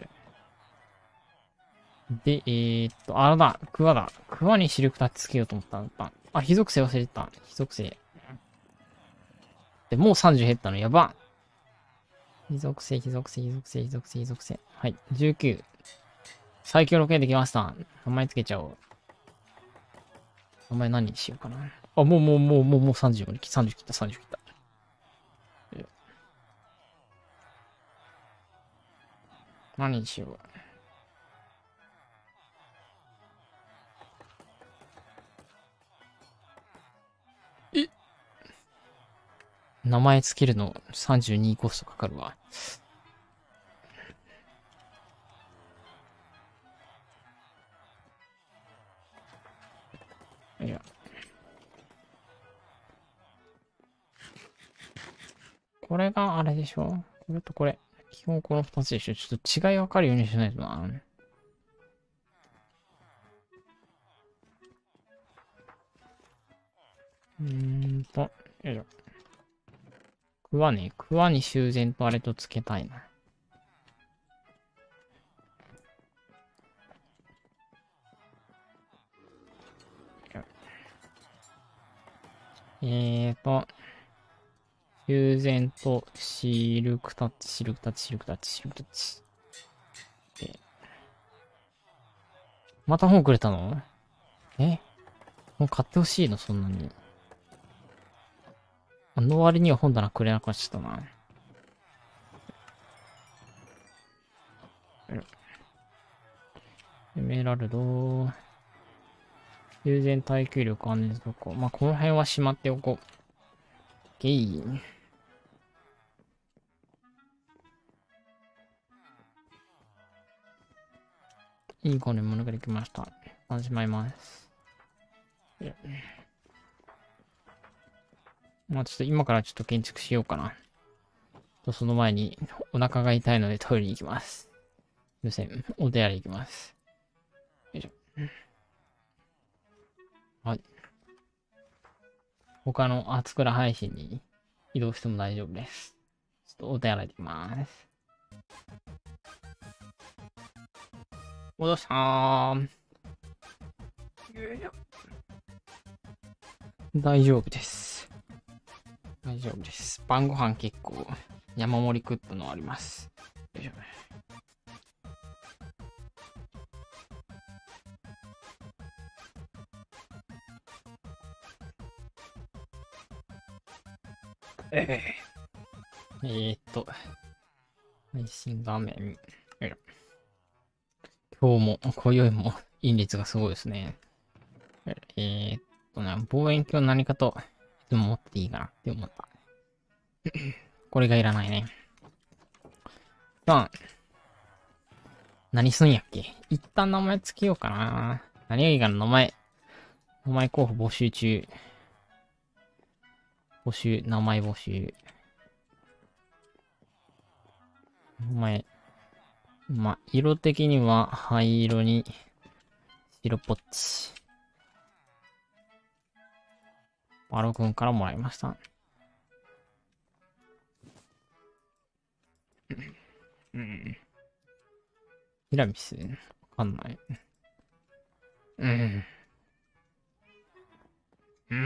で、えー、っと、あれだ、クワだ。クワに視力タッチつけようと思ったんだ。あ、非属性忘れてた。非属性。で、もうさんじゅう減ったの、やば。非属性、非属性、非属性、非属性、非属性。はい、じゅうきゅう。最強ろくへんできました。名前つけちゃおう。名前何にしようかな。あ、もうもうもうもうもうさんじゅう、さんじゅう切った、さんじゅう切った。何にしよう。え名前つけるのさんじゅうにコストかかるわ。いや。これがあれでしょ。これとこれ。基本このふたつでしょ。ちょっと違い分かるようにしないとな。うーんと、よいしょ。クワね、クワに修繕とあれとつけたいな。えーと、修繕とシルクタッチ、シルクタッチ、シルクタッチ、シルクタッチ。でまた本くれたの？えもう買ってほしいのそんなに。あの割には本棚くれなくなっちゃったな。エメラルド、修繕耐久力安全速攻。まあ、この辺はしまっておこう。ゲイ。 いい子に物ができました。始まります。いやまあちょっと今からちょっと建築しようかな。と、その前にお腹が痛いのでトイレに行きます。すいません。お手洗い行きます。よいしょ。はい。他の熱倉配信に移動しても大丈夫です。ちょっとお手洗い行きます。戻したー。よいしょ。大丈夫です。大丈夫です。晩ご飯結構山盛り食ったのあります。よいしょ。ええー、っと、配信画面。よいしょ。今日も、今宵も、引率がすごいですね。えー、っとね、望遠鏡何かと、いつも持っていいかなって思った。これがいらないね。さあ、何すんやっけ？一旦名前つけようかな。何がいいかな、名前。名前候補募集中。募集、名前募集。名前。ま、色的には灰色に白っぽっち。マロくんからもらいました。うん。ティラミスわかんない。うん。うん。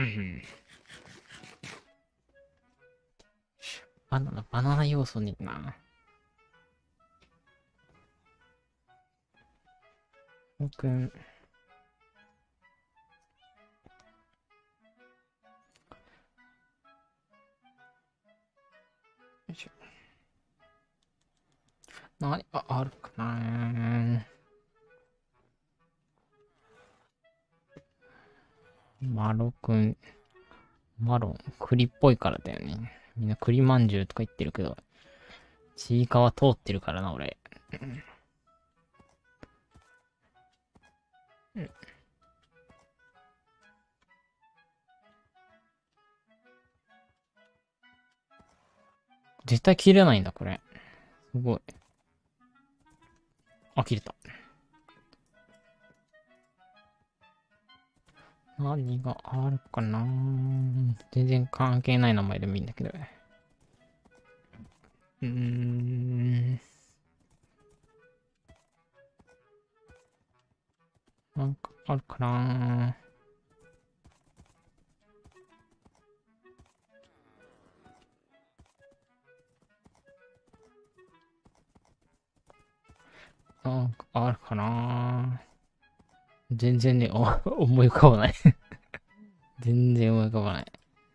バナナ、バナナ要素にな。僕、よいしょ。何があるかな。マロくん、マロン、栗っぽいからだよね。みんな栗まんじゅうとか言ってるけど、ちいかわ通ってるからな、俺。うん。絶対切れないんだ、これ。すごい。あ、切れた。何があるかな。全然関係ない名前でもいいんだけど。うーん。なんかあるかな。なんかあるかな。全然ね、お思い浮かばない全然思い浮かばない。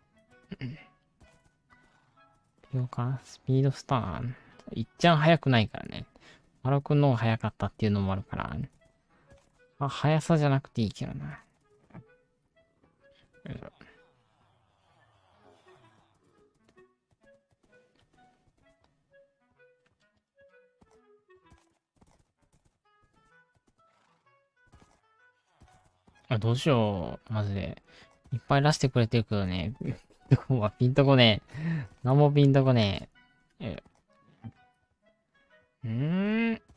どうかな、スピードスター。いっちゃん速くないからね。マロくんの方が速かったっていうのもあるから。あ、速さじゃなくていいけどな。あ、どうしよう。マジで。いっぱい出してくれてるけどね。どこはピンとこねえ。なんもピンとこねえ。え、うーん。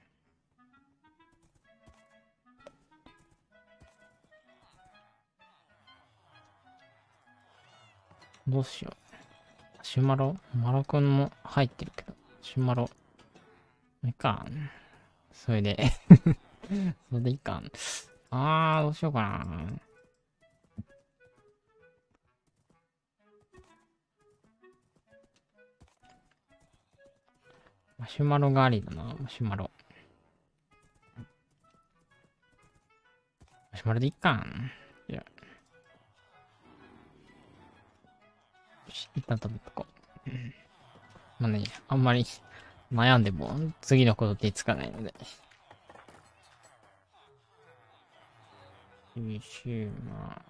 どうしよう。シュマロマロくんも入ってるけど。シュマロ。いいか。それでそれでいいか。あー、どうしようかな。マシュマロがありだな、マシュマロ。マシュマロでいいか。いや。よし、一旦食べとこう。うん、まあね、あんまり悩んでも次のこと手つかないので。優秀な。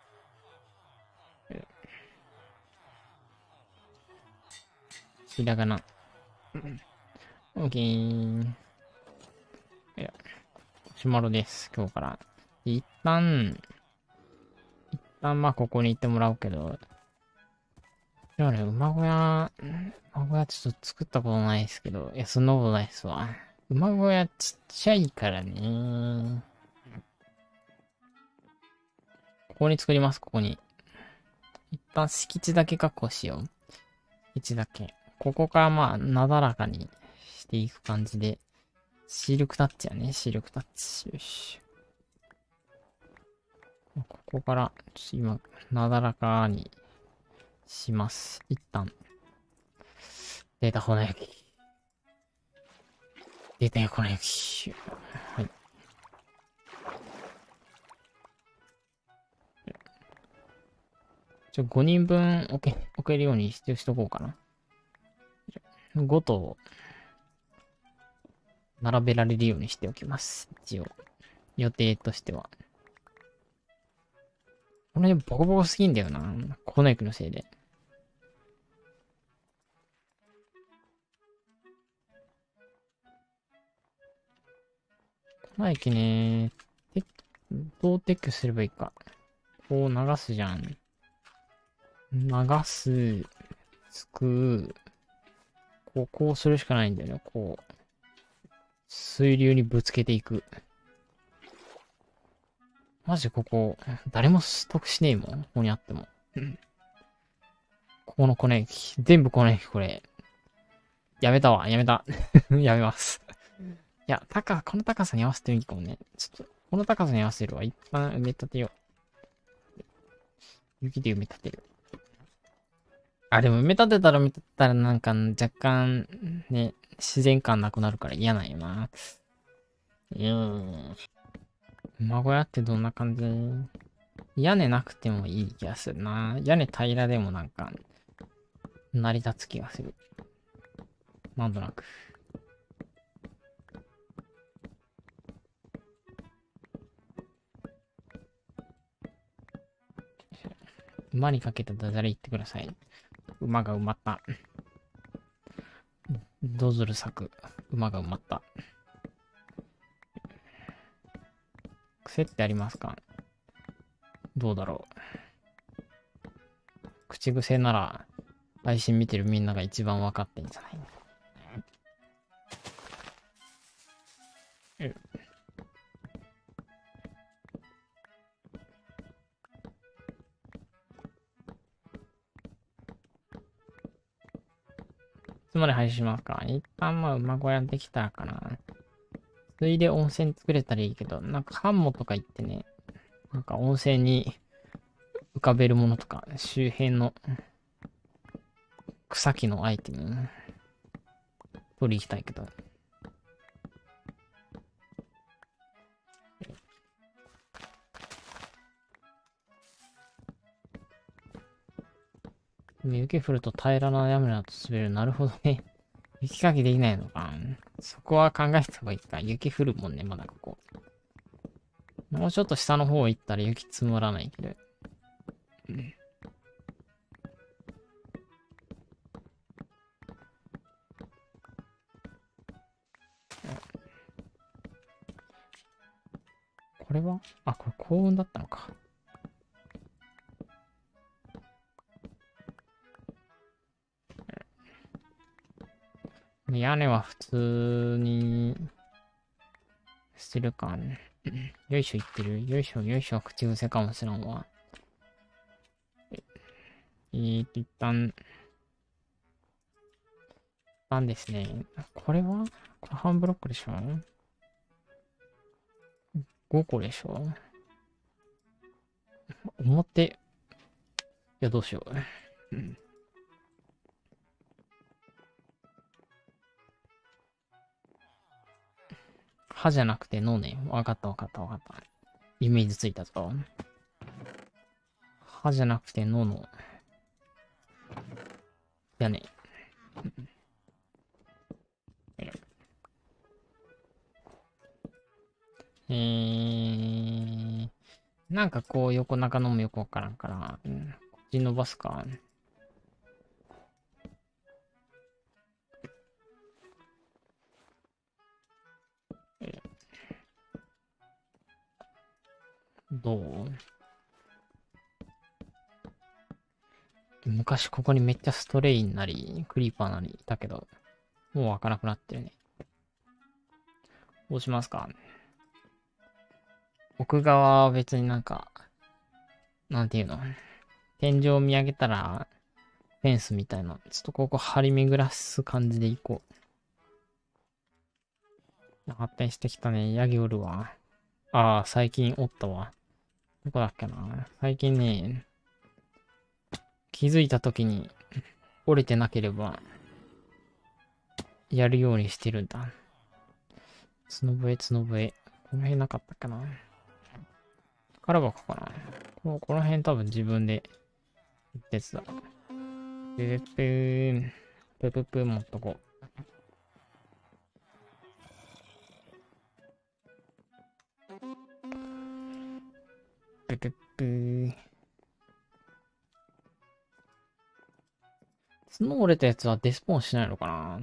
ひらがな。オッケー。いや。 シュマロです、今日から。で一旦、一旦まあここに行ってもらうけど、でもね、馬小屋、馬小屋ちょっと作ったことないですけど、いや、そんなことないですわ。馬小屋ちっちゃいからね。ここに作ります、ここに。一旦敷地だけ確保しよう。敷地だけ。ここからまあ、なだらかにしていく感じで。シルクタッチやね、シルクタッチ。よし。ここから、ちょっと今、なだらかにします。一旦。データ骨焼き。データ骨焼き。はい。ちょ、ごにんぶん置け、置けるようにしてしとこうかな。ごと、並べられるようにしておきます。一応。予定としては。これボコボコすぎんだよな。粉雪のせいで。粉雪ね、テどう撤去すればいいか。こう流すじゃん。流す、すくう。こう、こうするしかないんだよね。こう。水流にぶつけていく。マジここ、誰も得しねえもん。ここにあっても。ここの粉雪。全部粉雪これ。やめたわ。やめた。やめます。いや、高、この高さに合わせてもいいかもね。ちょっと、この高さに合わせるわ。一旦埋め立てよう。雪で埋め立てる。あ、でも埋め立てたら埋め立てたらなんか若干、ね、自然感なくなるから嫌なんよな。うーん。馬小屋ってどんな感じ？屋根なくてもいい気がするな。屋根平らでもなんか、成り立つ気がする。なんとなく。馬にかけたダジャレ言ってください。馬が埋まった。ドズル咲く。馬が埋まった。癖ってありますか？どうだろう。口癖なら、配信見てるみんなが一番分かってんじゃない？うん。いつまで配信しますか？一旦まあ馬小屋できたらかな。ついで温泉作れたらいいけど、なんかハンモとか行ってね、なんか温泉に浮かべるものとか、周辺の草木のアイテム取り行きたいけど。雪降ると平らな屋根だと滑る。なるほどね。雪かきできないのか。そこは考えた方がいいか。雪降るもんね、まだここ。もうちょっと下の方行ったら雪積もらないけど。うん、これはあ、これ幸運だったのか。屋根は普通にしてるかね。よいしょ言ってる。よいしょよいしょ口癖かもしらんわ。えーと、一旦、一旦ですね。これはこれ半ブロックでしょ？ ご 個でしょ？表、いやどうしよう。うん歯じゃなくてのね。わかったわかったわかった。イメージついたぞ。歯じゃなくてのの。やね。えー、なんかこう横中のもよくわからんから、うん、こっち伸ばすか。 どう？昔ここにめっちゃストレインなり、クリーパーなりいたけど、もう開かなくなってるね。どうしますか？奥側は別になんか、なんていうの？天井を見上げたら、フェンスみたいな。ちょっとここ張り巡らす感じでいこう。発展してきたね。ヤギおるわ。ああ、最近おったわ。どこだっけな。最近ね、気づいた時に折れてなければ、やるようにしてるんだ。角笛、角笛。この辺なかったっけな。宝箱かな。ここの辺多分自分で、やつだ。ぷーぷー。ぷぷぷ持っとこう。ぷぷぷー。角折れたやつはデスポーンしないのかな。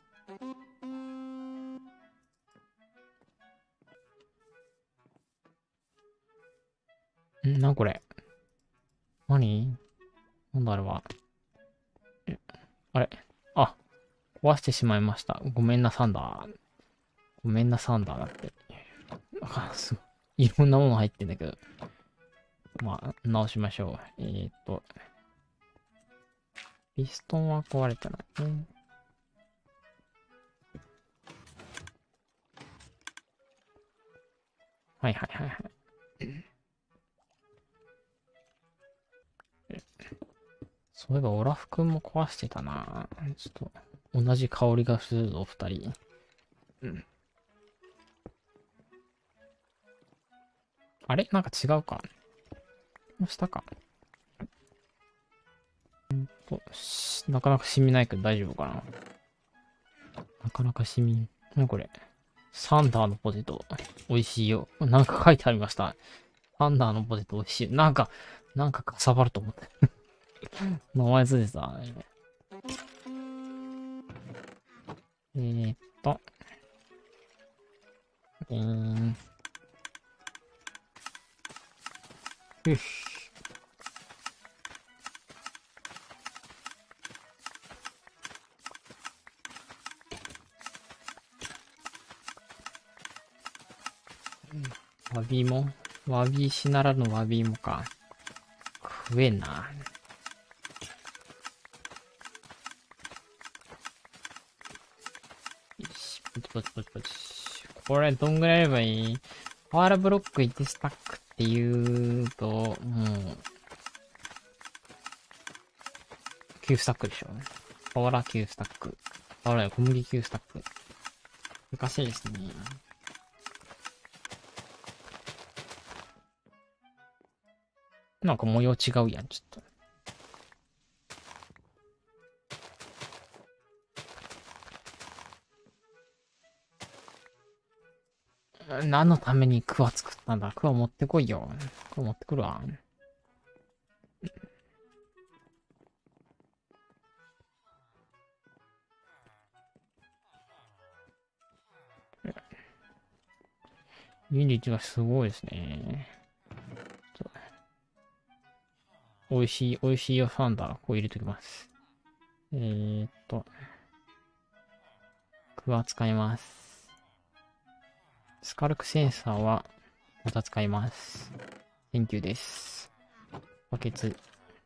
んなんこれ。何なんだあれは。えあれあ、壊してしまいました。ごめんなサンダー。ごめんなサンダーだって。あ、すごい。いろんなもの入ってんだけど。まあ、直しましょう。えー、っと。ピストンは壊れてないね。はいはいはいはい。そういえば、オラフ君も壊してたな。ちょっと、同じ香りがするぞ、二人。うん。あれなんか違うか。下か。んと、なかなか染みないけど大丈夫かな。なかなか染みん。なこれ。サンダーのポテト。美味しいよ。なんか書いてありました。サンダーのポテト美味しい。なんか、なんかかさばると思って。名前ついてた。えーっと。えーん。よし。わびもわびしならぬわびもか。食えんな。よし、ポチポチポチポチ。これどんぐらいやればいい？パワーラブロックいちスタックっていうと、もう、きゅうスタックでしょ。パワーラきゅうスタック。パワーラ小麦きゅうスタック。難しいですね。なんか模様違うやん、ちょっと。何のためにクワ作ったんだ？クワ持ってこいよ。クワ持ってくるわ。ユニティがすごいですね。美味しい、美味しいよサンダー、こう入れておきます。えーっと、クワ使います。スカルクセンサーは、また使います。Thank you です。バケツ。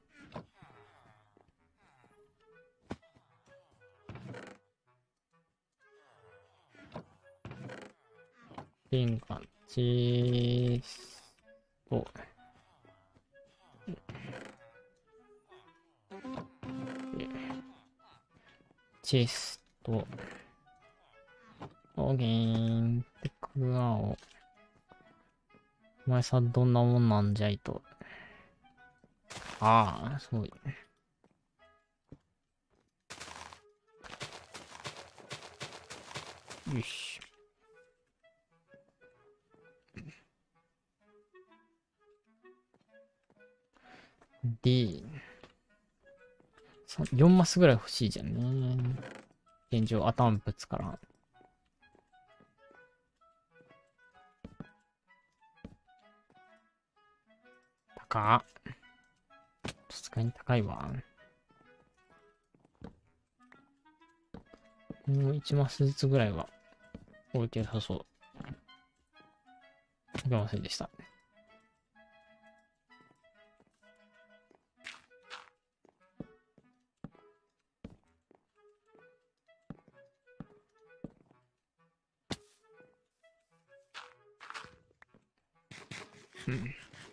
レンガ、チースト。チェスト。オーゲーン。で、クワを。お前さんどんなもんなんじゃいと。ああ、すごい。よし。で、よんマスぐらい欲しいじゃんね。現状、頭ぶつからん。 か。さすがに高いわ。もういちマスずつぐらいは置いて良さそう。いけませんでした。うん。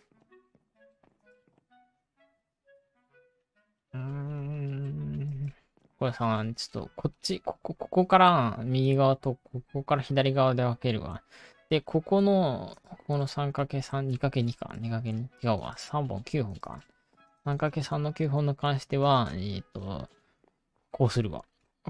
うーん。これさ、ちょっと、こっち、ここ、ここから右側と、ここから左側で分けるわ。で、ここの、ここの さんかけさん、にかけに か。にかけに。違うわ。さんぼん、きゅうほんか。さんかけさん のきゅうほんに関しては、えっと、こうするわ。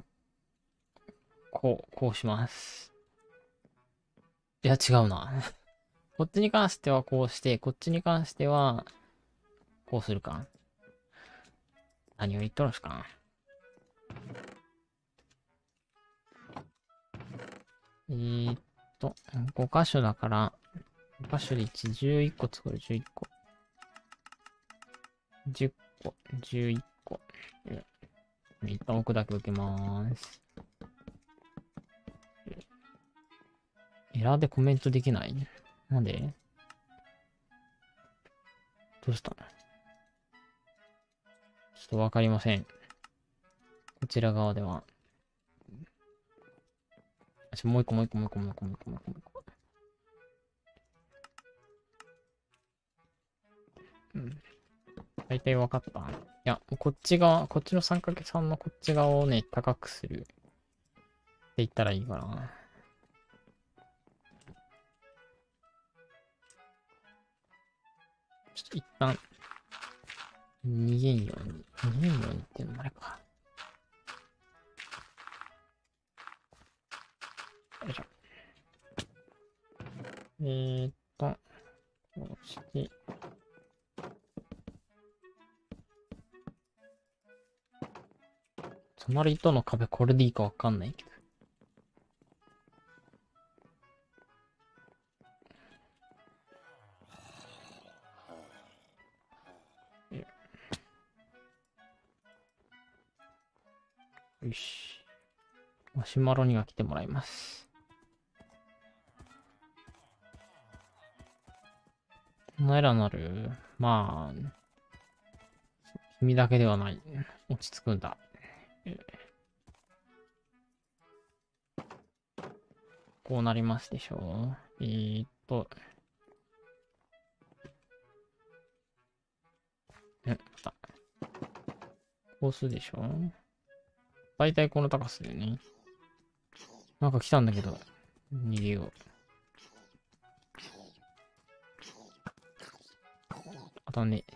こう、こうします。いや、違うな。こっちに関してはこうして、こっちに関しては、こうするか。何を言っとるんすか。えーっと、ご箇所だから、ご箇所でいち、じゅういっこ作る、じゅういっこ。じゅっこ、じゅういっこ。一旦置くだけ置けまーす。エラーでコメントできない？なんで？どうしたの？ちょっとわかりません。こちら側では。あ、もう一個もう一個もう一個もう一個もう一個もう一個もう一個。うん。大体わかった。いや、こっち側、こっちの さんかけさん のこっち側をね、高くする。って言ったらいいかな。ちょっと一旦、逃げんように、逃げんようにっていうのもあれか。よいしょ。えーっと、こうして、隣との壁これでいいかわかんないけど。よし。マシュマロには来てもらいます。このエラーなる？まあ、君だけではない。落ち着くんだ。こうなりますでしょう。えーっと。え、また。こうするでしょ。だいたいこの高さだよね。なんか来たんだけど、逃げよう。あとね。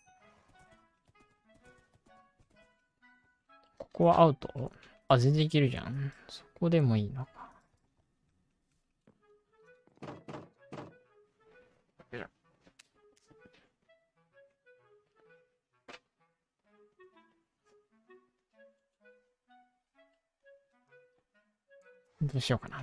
ここはアウト？あ、全然いけるじゃん。そこでもいいのか。どうしようかな。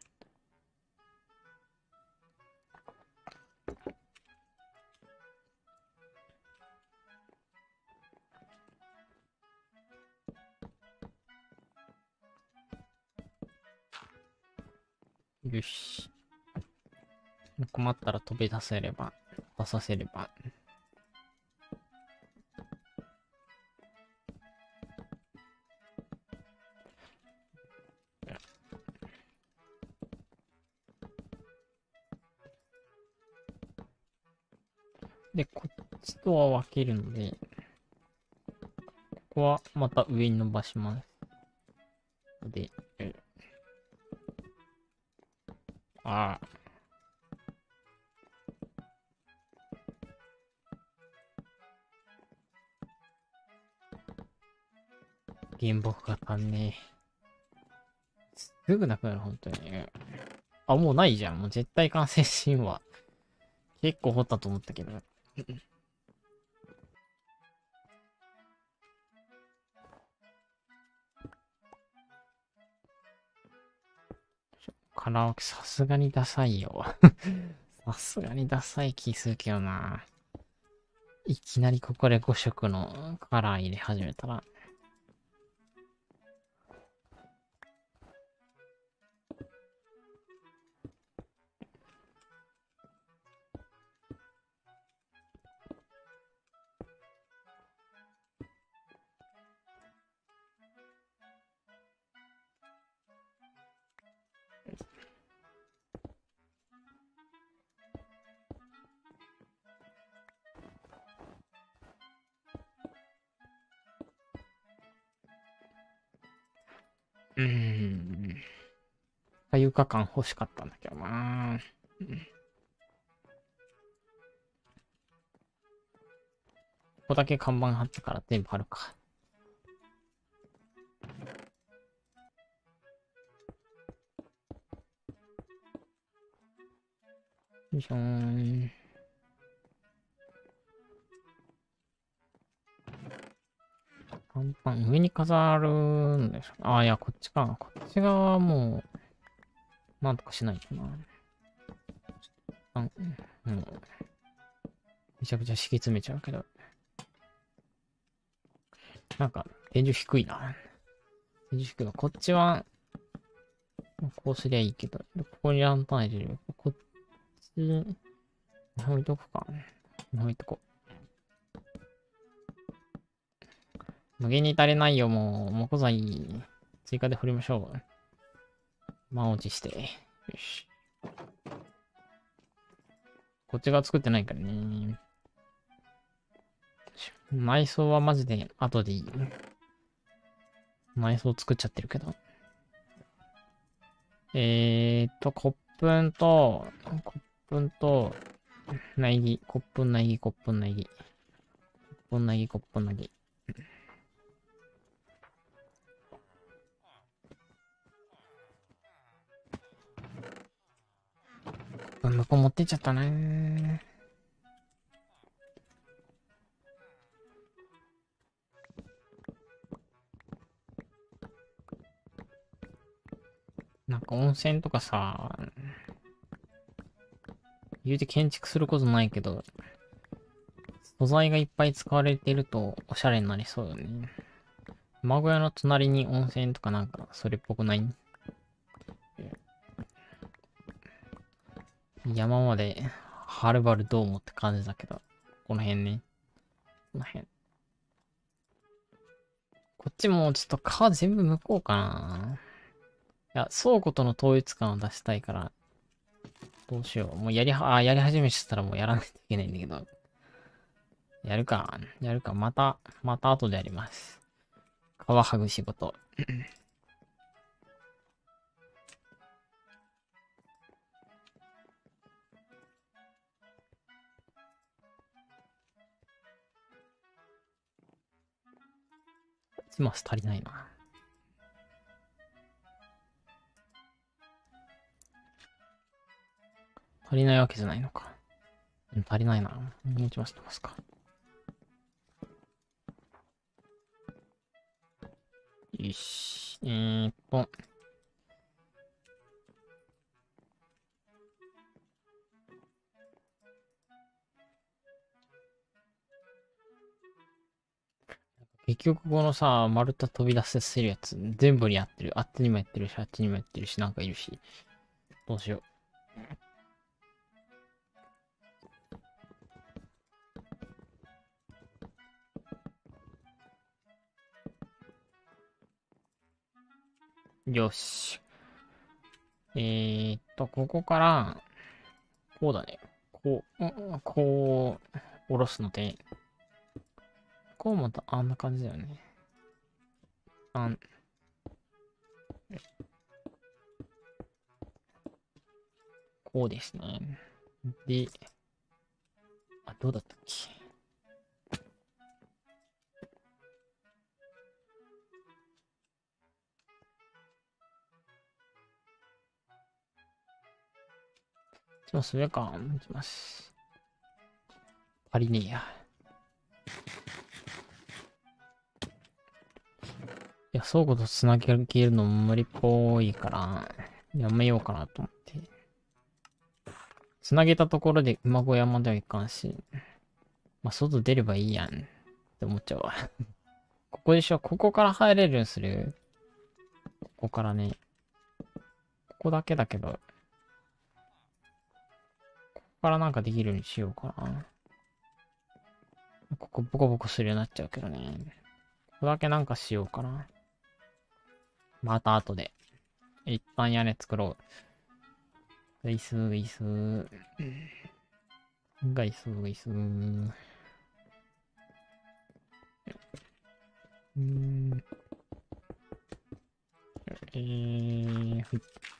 よし。困ったら飛び出せれば、出させれば。で、こっちとは分けるので、ここはまた上に伸ばします。で、えああ。原木が足んねえ。すぐなくなる、本当に。あ、もうないじゃん。もう絶対完成シーンは。結構掘ったと思ったけど。カラオケさすがにダサいよ。さすがにダサい気するけどな。 いきなりここでご色のカラー入れ始めたら。うーん。床感欲しかったんだけどな。うん、ここだけ看板貼ってから全部貼るか。よいしょーん。看板上に飾るんでしょ。ああ、いや、こっちか。こっち側はもう、なんとかしないとな。あ、もう、めちゃくちゃ敷き詰めちゃうけど。なんか、天井低いな。天井低いな。こっちは、こうすりゃいいけど、ここにランタン入れる。こっち、置いとくか。置いとこう。無限に足りないよ、もう。木材、追加で振りましょう。満落ちして。よし。こっち側作ってないからね。内装はマジで後でいい。内装作っちゃってるけど。えーっと、コップンと、コップンと、苗木、コップン苗木、コップン苗木。コップン苗木、コップン苗木。向こう持ってっちゃったね。なんか温泉とかさ、言うて建築することないけど、素材がいっぱい使われてるとおしゃれになりそうよね。馬小屋の隣に温泉とかなんかそれっぽくない？山まではるばるどうもって感じだけど、この辺ね。この辺。こっちもちょっと川全部向こうかな。いや、倉庫との統一感を出したいから、どうしよう。もうやりは、あ、やり始めしたらもうやらないといけないんだけど。やるか。やるか。また、また後でやります。皮剥ぐ仕事。マス足りないな。足りないわけじゃないのか。足りないな。もう一マス飛ばすか。よし。えーっと。結局このさ、丸太飛び出させるやつ、全部にやってる。あっちにもやってるし、あっちにもやってるし、なんかいるし。どうしよう。よし。えーっと、ここから、こうだね。こう、うんこう、下ろすので、こうもあんな感じだよね。あん、こうですね。で、あ、どうだったっけ。ちょっとそれか、いきます。足りねえや。いや、倉庫とつなげるの無理っぽいから、やめようかなと思って。つなげたところで馬小屋まではいかんし、 まあ、外出ればいいやんって思っちゃうわ。ここでしょ、ここから入れるようにする。ここからね。ここだけだけど。ここからなんかできるようにしようかな。ここボコボコするようになっちゃうけどね。ここだけなんかしようかな。また後で。一旦屋根作ろう。いすいす。がいすいす。うーん。えー、はい。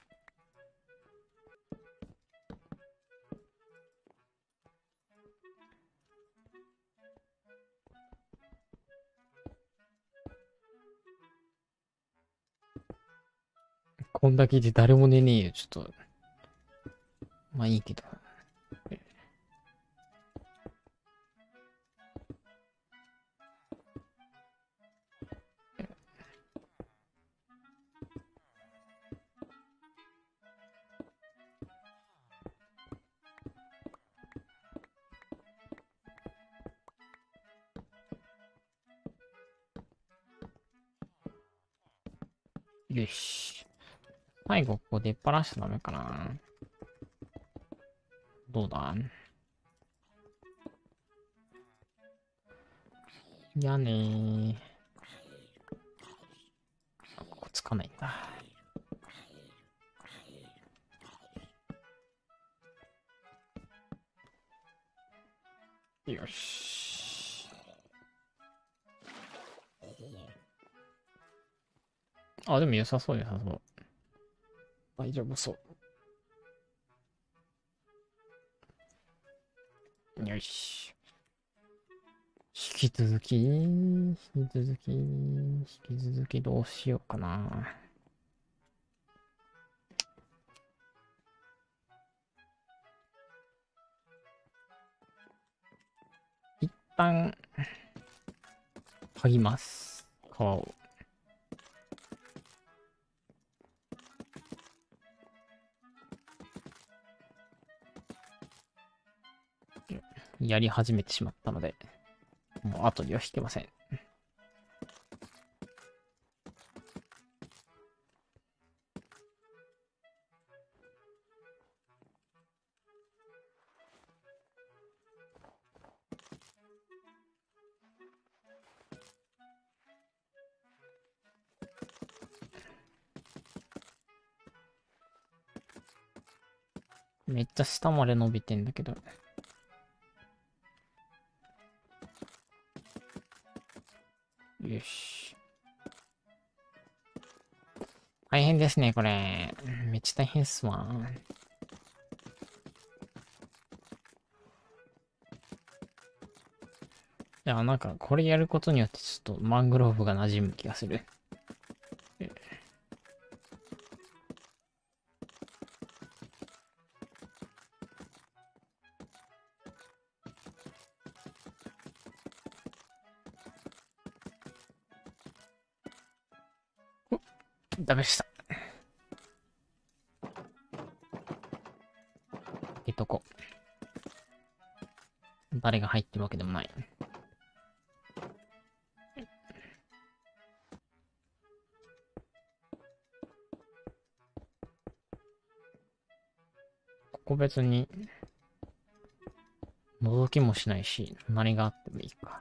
こんだけで誰も寝ねえよ、ちょっと。まあいいけど。よし。最後ここ出っ放しちゃダメかな。どうだ屋根。ここつかないんだ。よし。あ、でも良さそう、良さそう。大丈夫そう。よし。引き続き、引き続き、引き続きどうしようかな。一旦、剥ぎます。皮を。やり始めてしまったので、もう後には引けません。めっちゃ下まで伸びてんだけど。よし。大変ですね、これ。めっちゃ大変っすわ。いや、なんか、これやることによってちょっとマングローブが馴染む気がする。ダメでした。えっとこ。誰が入ってるわけでもない。ここ別に、覗きもしないし、何があってもいいか。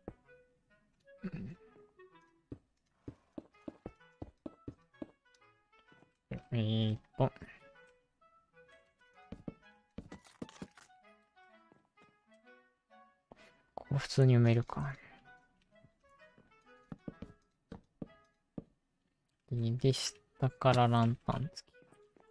えーっと。ここ普通に埋めるか。で、下からランタン付き。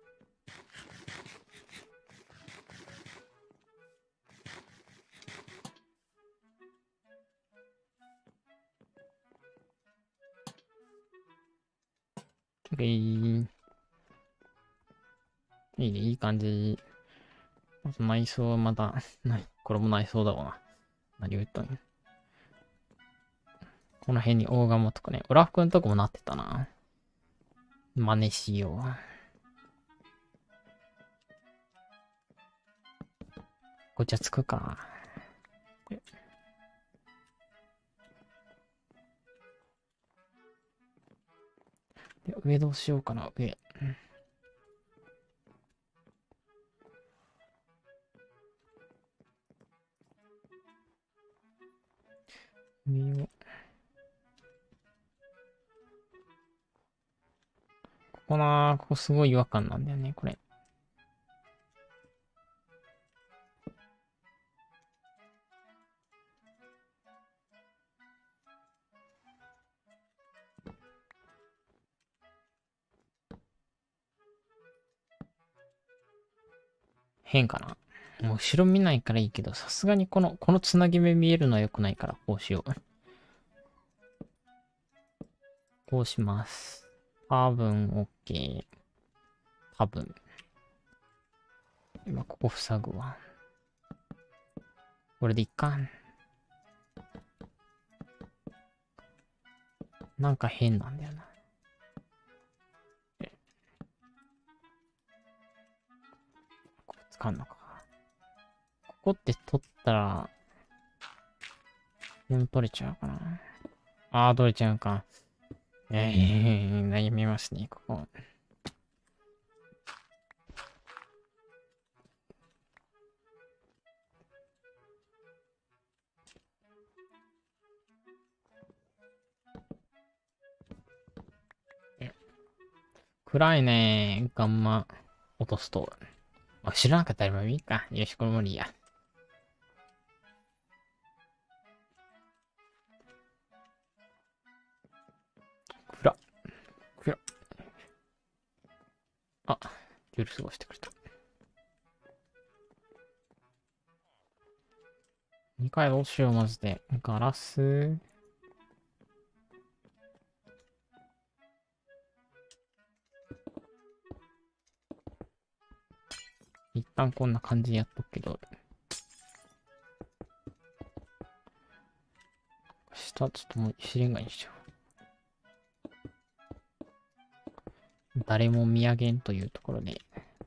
えー、いいね、いい感じ。あと内装はまた、なこれも内装だわな。何を言ったんや。この辺に大釜とかね、オラフ君とこもなってたな。真似しよう。こっちはつくか。 で上どうしようかな、上。上を。ここなー、ここすごい違和感なんだよね、これ。変かな。もう後ろ見ないからいいけど、さすがにこの、このつなぎ目見えるのは良くないから、こうしよう。こうします。多分 OK。多分。今ここ塞ぐわ。これでいっか。なんか変なんだよな。ここ使うのか。ここって取ったら、全部取れちゃうかな。ああ、取れちゃうか。ええー、悩みますね、ここ。暗いねー。ガンマ落とすと。あ、知らなかったらもういいか。よし、これもいいや。暗っ。暗っ。あ、夜過ごしてくれた。にかいどうしよう、マジで。ガラス。一旦こんな感じでやっとくけど。下ちょっともう石レンガにしよう。誰も見上げんというところで。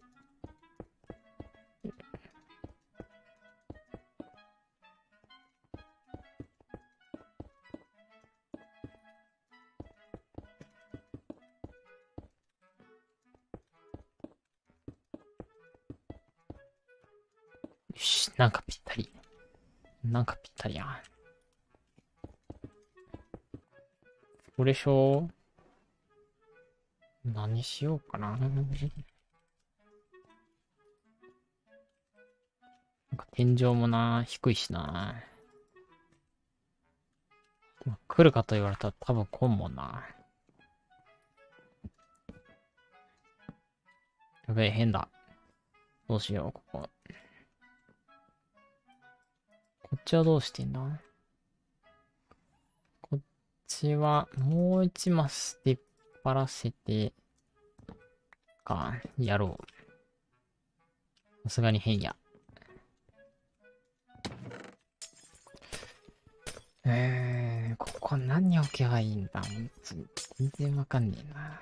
よし、なんかぴったり。なんかぴったりや。これでしょ。何しようかな。なんか天井もな、低いしな。まあ来るかと言われたら多分来んもんな。やべえ、変だ。どうしよう、ここ。こっちはどうしてんだ。こっちは、もう一マス出っ張らせて、か、やろう。さすがに変や。えー、ここ何置けばいいんだ。全然わかんねえな。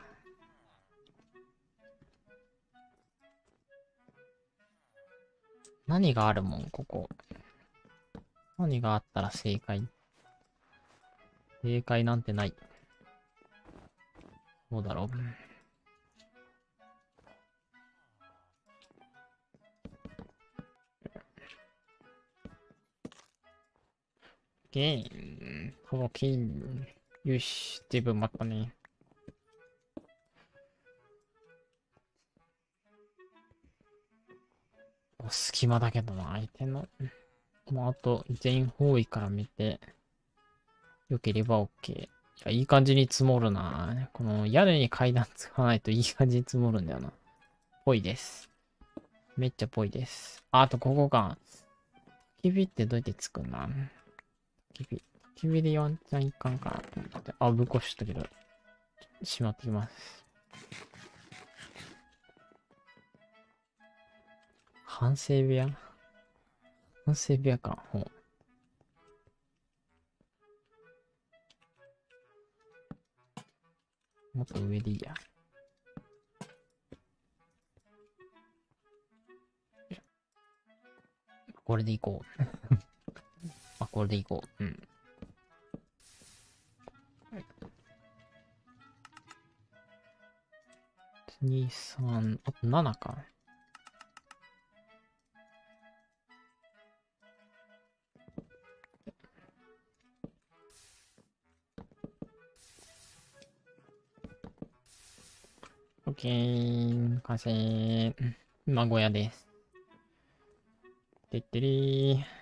何があるもん、ここ。何があったら正解。正解なんてない。どうだろう。ゲーム。この金。よし、全部待ったね。隙間だけどな、相手の。もうあと、全方位から見て、良ければ OK。いや、いい感じに積もるな。この屋根に階段使わないといい感じに積もるんだよな。ぽいです。めっちゃぽいです。あ、あとここか。焚き火ってどうやって作るんだ。焚き火。焚き火でワンチャンいかんかなと思って。あ、ぶっこしとったけど。しまってきます。反省部屋反省部屋か。ほう。もっと上でいいや。これでいこう。あ、これでいこう。うん。 に、さん、あとななか。オッケー、完成。今小屋です。てってりー。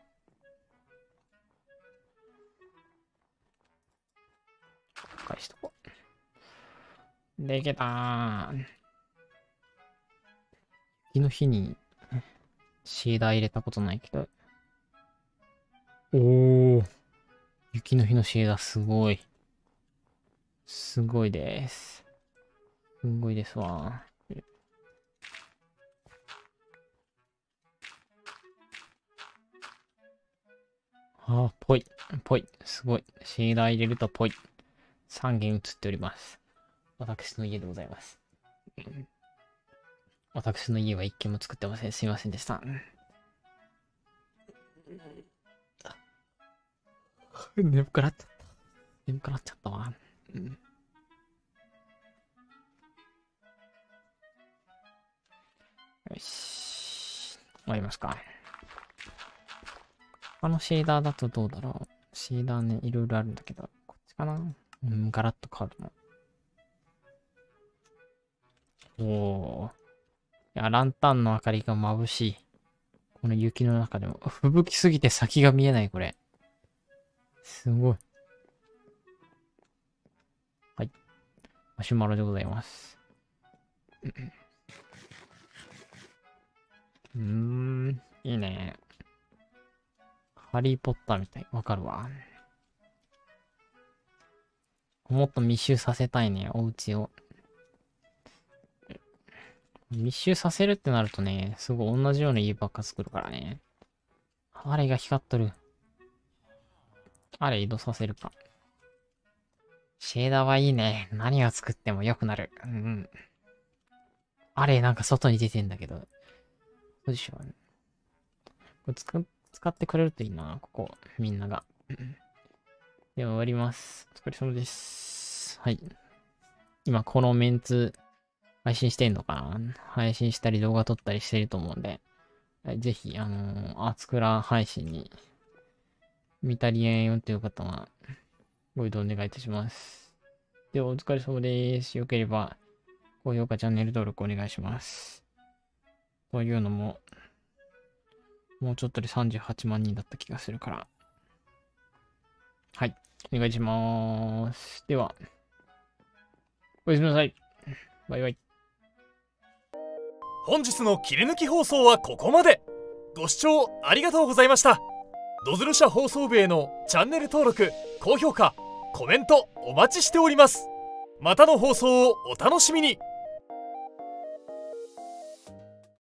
返しとこう。できたー。雪の日にシーダー入れたことないけど。おー。雪の日のシーダーすごい。すごいです。すごいですわ。ああ、ぽい。ぽい。すごい。シェーダー入れるとぽい。さんげん映っております。私の家でございます。私の家はいっけんも作ってません。すいませんでした。眠くなっちゃった。眠くなっちゃったわ。うん、よし。終わりますか。他のシェーダーだとどうだろう。シェーダーね、いろいろあるんだけど、こっちかな。うん、ガラッと変わるの。おー。いや、ランタンの明かりが眩しい。この雪の中でも。吹雪すぎて先が見えない、これ。すごい。はい。マシュマロでございます。うーん、いいね。ハリーポッターみたい。わかるわ。もっと密集させたいね、お家を。密集させるってなるとね、すごい同じような家ばっか作るからね。あれが光っとる。あれ移動させるか。シェーダーはいいね。何を作っても良くなる。うんうん。あれ、なんか外に出てんだけど。どうでしょう。これ使使ってくれるといいな、ここ。みんなが。では終わります。お疲れ様です。はい。今このメンツ配信してんのかな？配信したり動画撮ったりしてると思うんで、ぜひ、あのー、アツクラ配信に見たりえんよという方はご移動お願いいたします。ではお疲れ様です。よければ高評価、チャンネル登録お願いします。というのも、もうちょっとでさんじゅうはちまんにんだった気がするから。はい。お願いしまーす。では、おやすみなさい。バイバイ。 本日の切り抜き放送はここまで。ご視聴ありがとうございました。ドズル社放送部へのチャンネル登録、高評価、コメントお待ちしております。またの放送をお楽しみに。